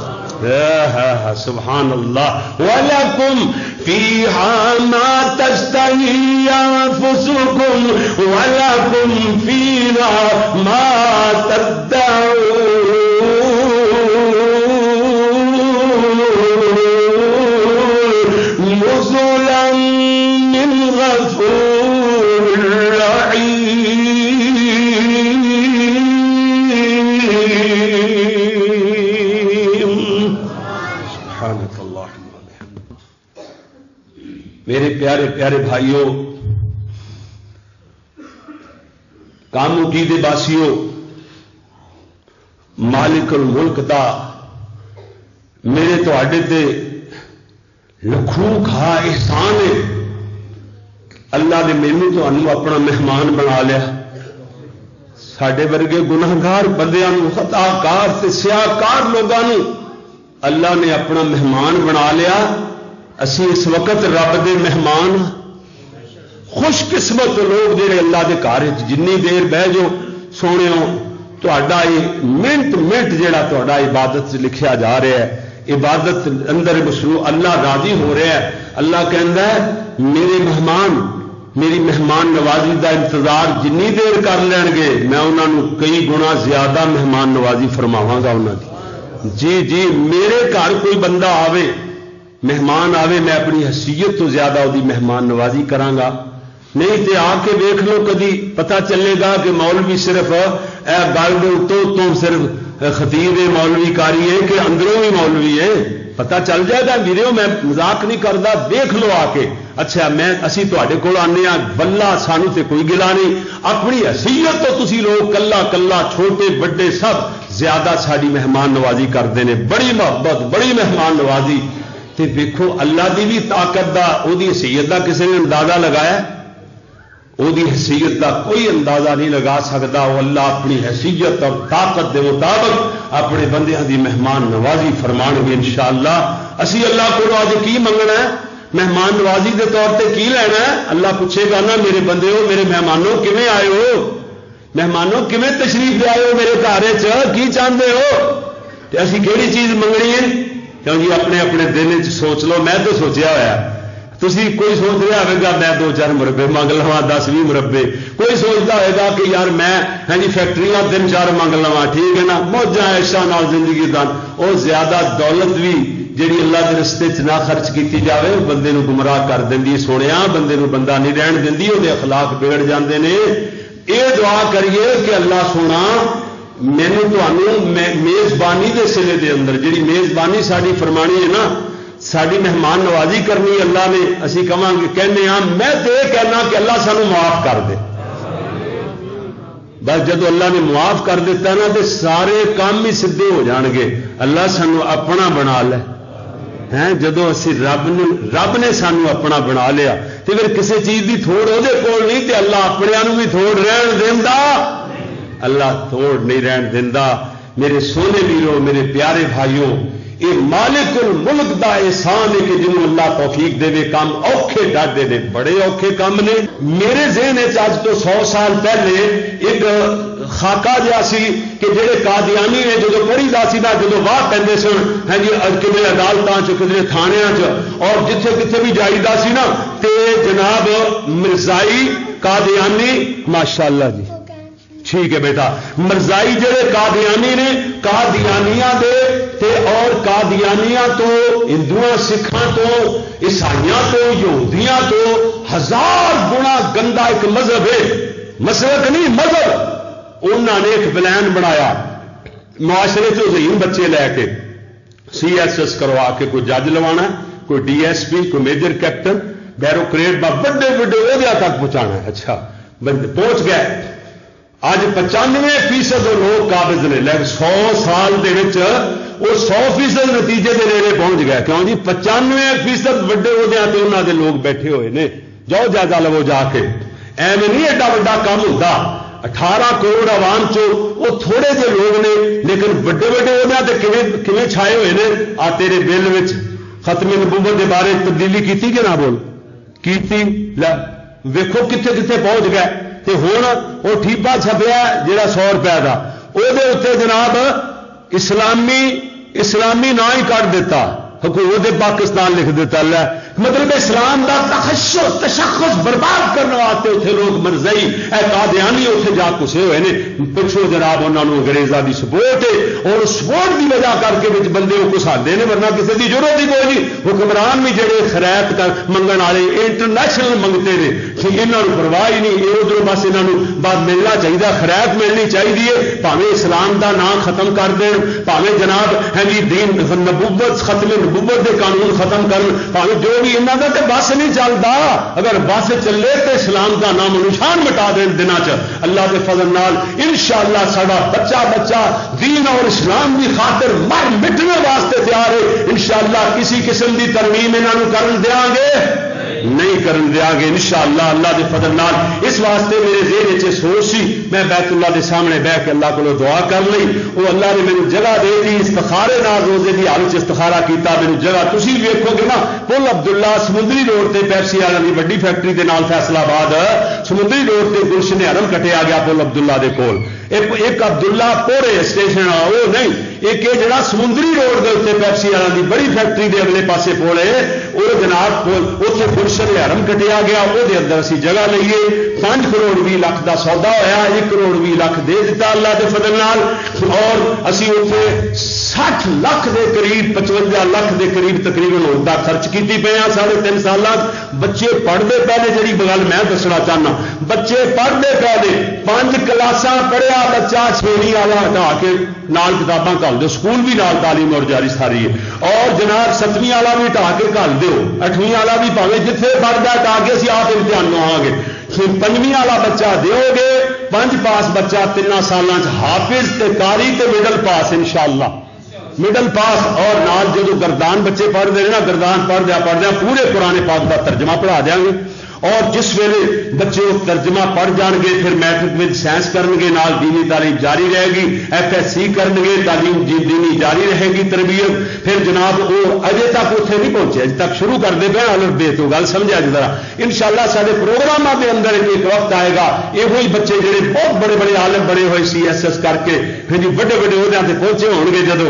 A: سبحان اللہ. وَلَكُمْ فِيهَا مَا تَشْتَهِي أَنفُسُكُمْ وَلَكُمْ فِيهَا مَا تَدَّعُونَ نُزُلًا مِّنْ غَفُورٍ رَّحِيمٍ. میرے پیارے پیارے بھائیوں کاموٹی دے باسیوں مالک الملک دا میرے تو آڈے تے لکھوں کھا احسان ہے. اللہ نے مینوں تو انو اپنا مہمان بنا لیا. ساڈے ورگے گناہگار بندیاں نو خطا کار تے سیاہ کار لوگاں نو اللہ نے اپنا مہمان بنا لیا. اسی اس وقت رب دے مہمان خوش قسمت لوگ جڑے اللہ دے گھر جنی دیر بہ جو سونے ہو تہاڈا یہ منٹ منٹ جڑا تہاڈا عبادت لکھیا جا رہا ہے عبادت اندر مصروف اللہ راضی ہو رہا ہے. اللہ کہندا ہے میرے مہمان میری مہمان نوازی دا انتظار جنی دیر کر لین گے میں انہاں نو کئی گنا زیادہ مہمان نوازی فرماواں گا انہاں دی. جی جی میرے گھر کوئی بندہ آوے مہمان آوے میں اپنی حیثیت تو زیادہ وہی مہمان نوازی کراں گا. نہیں تے آ کے دیکھ لو کدی پتہ چلے گا کہ مولوی صرف اے گل دے تو تو صرف خطیب مولوی کاری ہے کہ اندروں بھی مولوی ہے. پتہ چل جائے گا ویریو میں مذاق نہیں کرتا. دیکھ لو آ کے اچھا میں اسی تواڈے کول آنے ہاں بلا سانو تے کوئی گلا نہیں. اپنی حیثیت تو تسی لوگ کلا کلا چھوٹے بڑے سب زیادہ ساری مہمان نوازی کرتے ہیں. بڑی محبت بڑی مہمان نوازی. تے دیکھو اللہ دی بھی طاقت دا او دی حیثیت دا کسی نے اندازہ لگایا او دی حیثیت دا کوئی اندازہ نہیں لگا سکتا. وہ اللہ اپنی حیثیت اور طاقت دے مطابق اپنے بندیاں دی مہمان نوازی فرمان گے انشاءاللہ. اسی اللہ کو آج کی منگنا ہے مہمان نوازی دے طور تے کی لینا ہے. اللہ پوچھے گا نا میرے بندے ہو میرے مہمانوں کیویں آئے ہو مہمانوں کیویں تشریف لے آئے ہو میرے گھر چ کی چاہتے ہو تے اسی کیڑی چیز منگنی ہے. کیوں جی اپنے اپنے دل چ سوچ لو. میں تو سوچیا ہوا تھی کوئی سوچ رہا ہوئے گا میں دو چار مربے منگ لوا دس بھی مربے. کوئی سوچتا ہوئے گا کہ یار میں ہاں جی فیکٹریاں تین چار منگ لوا ٹھیک ہے نا موجاں عیشاں نال زندگی دان. وہ زیادہ دولت بھی جیڑی اللہ کے رستے چ نہ خرچ کیتی جاوے وہ بندے نو گمراہ کر دیندی. سونیا بندے نو بندہ نہیں رہن دیندی، وہ اخلاق بگڑ جاندے نے. یہ دعا کریے کہ اللہ سونا مینو تمہوں میزبانی کے سلے دے اندر جی میزبانی ساری فرمانی ہے نا، ساری مہمان نوازی کرنی اللہ نے، اسی کہاں گے کہنے ہاں میں تو یہ کہنا کہ اللہ سانو معاف کر دے. بس جدو اللہ نے معاف کر دیتا نا تو سارے کام ہی سیدھے ہو جان گے. اللہ سانو اپنا بنا لے ہیں، جدو اسی رب نے رب نے سانو اپنا بنا لیا تو پھر کسی چیز کی تھوڑ وہ کول نہیں، تو اللہ اپنیاں بھی تھوڑ رہن دینا، اللہ تھوڑ نہیں رہن دینا. میرے سونے ویرو، میرے پیارے بھائیوں، یہ مالک الملک دا احسان ہے کہ جنہوں اللہ توفیق دے کام اوکھے ڈاڈے نے، بڑے اوکھے کام نے. میرے ذہن اج تو سو سال پہلے ایک خاکہ جہا سی کہ جہے قادیانی نے جدو پڑھی دا سی نا، جدو واہ پہنتے سن ہاں جی کدھر عدالتوں کدھر تھانیاں اور جتھے کتنے بھی جائیدا سی نا، تے جناب مرزائی قادیانی ماشاء اللہ جی ٹھیک ہے بیٹا، مرزائی جڑے قادیانی نے قادیانیاں دے تے اور قادیانیاں تو ہندوؤں سکھاں تو عیسائیاں تو یہودیاں تو ہزار گنا گندا ایک مذہب ہے، مسلک نہیں مذہب. انہوں نے ایک پلان بنایا معاشرے چ ذہین بچے لے کے سی ایس ایس کروا کے کوئی جج لوانا، کوئی ڈی ایس پی، کوئی میجر کیپٹن، بیروکریٹ بڑے بڑے عہدے تک پہنچانا ہے. اچھا بندے پہنچ گئے. اج پچانوے فیصد لوگ قابض نے، لیکن سو سال دے وچ وہ سو فیصد نتیجے کے نیڑے پہنچ گئے. کیوں جی پچانوے فیصد وڈے عہدیاں تے انہاں دے لوگ بیٹھے ہوئے نے. جاؤ جائزہ لو جا کے، ایویں نہیں ایڈا وڈا کام ہوتا. اٹھارہ کروڑ عوام چ وہ تھوڑے جے لوگ نے، لیکن وڈے وڈے عہدیاں تے کیویں کیویں چھائے ہوئے نے. آ تیرے بل وچ ختم نبوت کے بارے تبدیلی کیتی کہ نہ بول کیتی، ویکھو کتنے کتنے پہنچ گئے. تے ہن وہ ٹھیپا چھپیا جہاں سو روپئے کا وہ جناب اسلامی اسلامی نا ہی کٹ دیتا، حکومت پاکستان لکھ دیتا. لے مطلب اسلام دا تخصص تشخص برباد کرنے واسطے اتنے لوگ مرزائی اے قادیانی اتنے جا کسے ہوئے نے. پچھو جناب انہوں نے انگریزاں دی سپورٹ ہے اور سپورٹ کی وجہ کر کے بچ بندے وہ کساتے ہیں، ورنہ کسی کی ضرورت ہی کوئی نہیں. حکمران بھی جڑے خیرات منگن والے انٹرنیشنل منگتے ہیں، یہاں پرواہ ہی نہیں. یہ ادھر بس یہاں بعد ملنا چاہیے، خیرات ملنی چاہیے. پاوے اسلام دا نام ختم کر دین، پاوے جناب ہے جی دین نبوت ختم نبوت دے قانون ختم کرن، پاوے جو بھی انہوں کا تو بس نہیں چلتا. اگر بس چلے تو اسلام کا نام نشان مٹا دین دن چ اللہ کے فضل نال انشاءاللہ سارا بچہ بچہ دین اور اسلام کی خاطر مر مٹنے واسطے تیار ہے. انشاءاللہ کسی قسم کی ترمیم انہوں کرن دیا گے نہیں کرن دیا گے انشاءاللہ اللہ دے فضل نال. اس واسطے میرے ذہن چ سوچ سی، میں بیت اللہ دے سامنے بہ کے اللہ کو دعا کر لی. وہ اللہ نے میرے جگہ دے دی، استخارے نال روزے کی حالت استخارہ کیتا. میرے جگہ تسی ویکھو گے نا پل عبداللہ سمندری روڈ تے پیپسی والوں کی وڈی فیکٹری دے نال فیصلہ آباد سمندری روڈ تے گلشن حرم کٹیا گیا پل عبداللہ دے کول. ایک عبداللہ پورے اسٹیشن وہ نہیں، ایک یہ جڑا سمندری روڈ کے اتنے پیپسی والوں کی بڑی فیکٹری دے اگلے پاسے پول ہے وہ جناب اتنے گلشن حرم کٹیا گیا. وہ اندر اسی جگہ لئیے پانچ کروڑ بھی لاکھ کا سودا ہویا، ایک کروڑ بھی لاکھ دے دیتا اللہ کے فضل نال. اور اسی اتنے سٹھ لاکھ دے قریب پچوجا لاکھ دے قریب تقریباً عہدہ خرچ کیتی پے ہیں ساڑھے تین سال. بچے پڑھتے پہلے جی گل میں دسنا چاہنا، بچے پڑھتے پہلے پانچ کلاساں پڑھیا بچہ چھویں والا ہٹا کے نال کتاباں گل دو، سکول بھی نال تعلیم اور جاری ساری ہے. اور جناب ستویں والا بھی ہٹا کے گل دو، اٹھویں والا بھی پاوے جتنے پڑھتا ہٹا کے اسی آپ امتحان آ گے. پنجویں والا بچہ دیو گے پانچ پاس بچہ تین سالوں حافظ تے قاری تے مڈل پاس انشاءاللہ مڈل پاس. اور نال جدو گردان بچے پڑھتے ہیں نا گردان پڑھ دیا پڑھ دیا پورے قرآن پاک کا ترجمہ پڑھا دیا گے. اور جس ویلے بچے وہ ترجمہ پڑھ جان گے پھر میٹرک میں سائنس کرن گے، نال دینی تعلیم جاری رہے گی، ایف ایس سی کرن گے تعلیم دینی جاری رہے گی تربیت. پھر جناب وہ اجے تک اتنے نہیں پہنچے، اجے تک شروع کر دے پہ الف بے تو گل سمجھا جی ذرا. انشاءاللہ سارے پروگراموں کے اندر ایک وقت آئے گا یہ بچے جڑے بہت بڑے بڑے عالم بڑے ہوئے سی ایس ایس کر کے پھر جی بڑے بڑے عہدوں سے پہنچے ہون گے جدو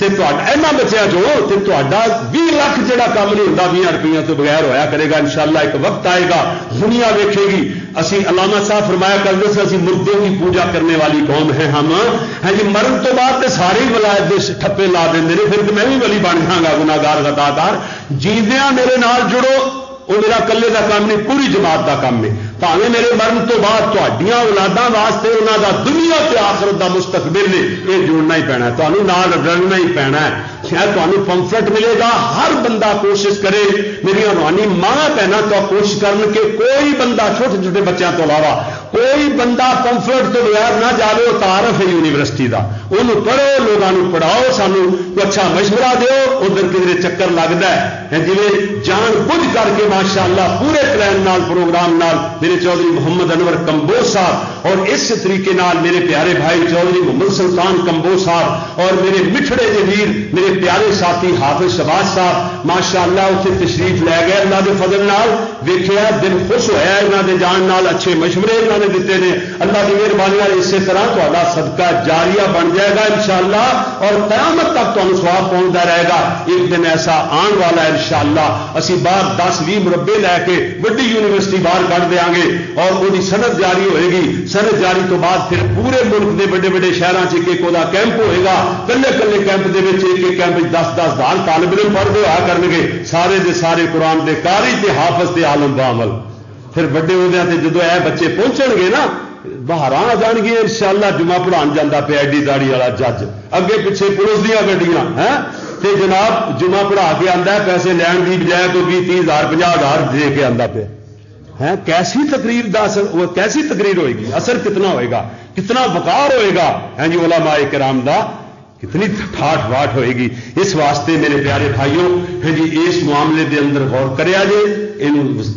A: ਇਹਨਾਂ ਬੱਚਿਆਂ ਚੋਂ ਤੇ ਤੁਹਾਡਾ ਵੀਹ ਲੱਖ ਜਿਹੜਾ ਕੰਮ ਨਹੀਂ ਹੁੰਦਾ ਵੀਹ ਰੁਪਈਆਂ ਤੋਂ ਬਗੈਰ ਹੋਇਆ ਕਰੇਗਾ انشاءاللہ ایک وقت آئے گا دنیا دیکھے گی اسی علامہ صاحب فرمایا کرتے تھے اسی مردوں کی پوجا کرنے والی قوم ہے ہم ہیں جی مرن تو بعد تے سارے ولایت دے ٹھپے لا دیں نے پھر تو میں بھی ولی بن جاں گا گناہگار غدار جیندیاں میرے نال جڑو وہ میرا کلے کا کام نہیں پوری جماعت کا کام ہے بھاویں میرے مرن تو بعد تہاڈیاں اولاداں واسطے انہاں دا دنیا تے آخرت دا مستقبل نے یہ جوڑنا ہی پینا ہے تانوں نال رلنا ہی پینا ہے شاید تانوں پمفلٹ ملے گا ہر بندہ کوشش کرے میری روحانی ماں بہناں تو کوشش کرن کہ کوئی بندہ چھوٹے چھوٹے بچوں تو علاوہ کوئی بندہ پمفلٹ تو بغیر نہ جاوے وہ تعارف ہے یونیورسٹی دا انہوں پڑھو لوگوں پڑھاؤ سانوں اچھا مشورہ دیو ادھر کدھر چکر لگتا ہے جی جان بوجھ کر کے ماشاءاللہ پورے پلان نال پروگرام نال میرے چودھری محمد انور کمبوج صاحب اور اس طریقے نال میرے پیارے بھائی چودھری محمد سلطان کمبوج صاحب اور میرے مٹھڑے دے ویر میرے پیارے ساتھی حافظ شہباز صاحب ماشاءاللہ اتنے تشریف لے گئے اللہ دے فضل نال ویکھیا دل خوش ہویا انہاں دے جان نال اچھے مشورے انہاں نے دیتے نے اللہ کی مہربانی نال اسی طرح تہاڈا صدقہ جاریہ بن جائے گا انشاءاللہ اور قیامت تک تمہیں ثواب پہنچتا رہے گا ایک دن ایسا آن والا ہے انشاءاللہ اسی باہر دس بھی مربے لے کے بڑی یونیورسٹی باہر کر دیا گے اور وہ صنعت جاری ہوئے گی صنعت جاری تو بعد پھر پورے ملک کے بڑے بڑے شہروں سے ایک وہ کیمپ ہوئے گا کلے کلے کیمپ کے ایک ایک کیمپ دس دس ہزار طالب علم پڑھتے ہوا کرن گے سارے دے سارے قرآن دے قاری تے حافظ تے عالم بعمل پھر بڑے عہدیاں تے جدو اے بچے پہنچن گے نا باہر آ جان گے انشاءاللہ جمعہ پڑھان جانا پیا ایڈی داڑی والا جج اگے پیچھے پولیس دیا گڈیاں ہیں تے جناب جمعہ پڑھا کے آندا ہے پیسے لین دی بجائے تو بھی تیس ہزار پناہ ہزار دے کے آندا پیا ہے کیسی تقریر دا اثر وہ کیسی تقریر ہوئے گی اثر کتنا ہوئے گا کتنا وقار ہوئے گا ہیں جی علماء کرام دا کتنی ٹھاٹ واٹ ہوئے گی اس واسطے میرے پیارے بھائیوں ہیں جی اس معاملے دے اندر غور کریا جے ان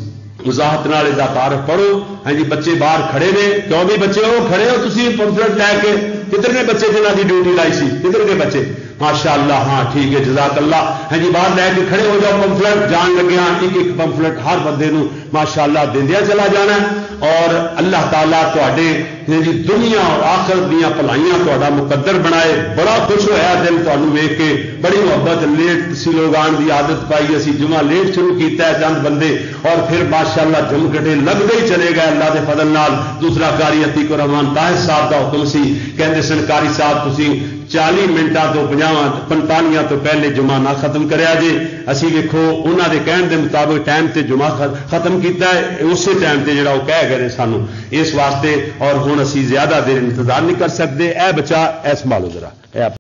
A: وضاحت نال دا تعارف پڑھو ہیں جی بچے باہر کھڑے نے کیوں بھی بچے ہو کھڑے ہو تسی پمفلٹ لے کے کتنے بچے جنہاں دی ڈیوٹی لائی سی کتنے بچے ماشاءاللہ ہاں ٹھیک ہے جزاک اللہ ہیں جی باہر لے کے کھڑے ہو جاؤ پمفلٹ جان لگے ہاں ایک ایک پمفلٹ ہر بندے نو ماشاءاللہ دیندیا چلا جانا اور اللہ تعالیٰ تواڈے جی دنیا اور آخرت دیاں بھلائیاں تواڈا مقدر بنائے بڑا خوش ہویا دل تانوں ویکھ کے بڑی محبت لیٹ سی لوگ آن دی عادت پائی اسی جمعہ لیٹ شروع کیتا ہے چند بندے اور پھر ماشاءاللہ جم گٹے لگتے ہی چلے گئے اللہ دے فضل نال دوسرا قاری عتیق الرحمان طاہر صاحب دا حکم سی کہندے سن قاری صاحب تسی چالی منٹاں تو پنجاواں پنتالیاں تو پہلے جمعہ نہ ختم کریا جے اسی ویکھو انہاں دے کہن دے مطابق ٹائم تے جمعہ ختم کیتا ہے اسی ٹائم تے جڑا وہ کہہ گئے سانو اس واسطے اور ہن اسی زیادہ دیر انتظار نہیں کر سکتے اے بچہ اے سنبھالو ذرا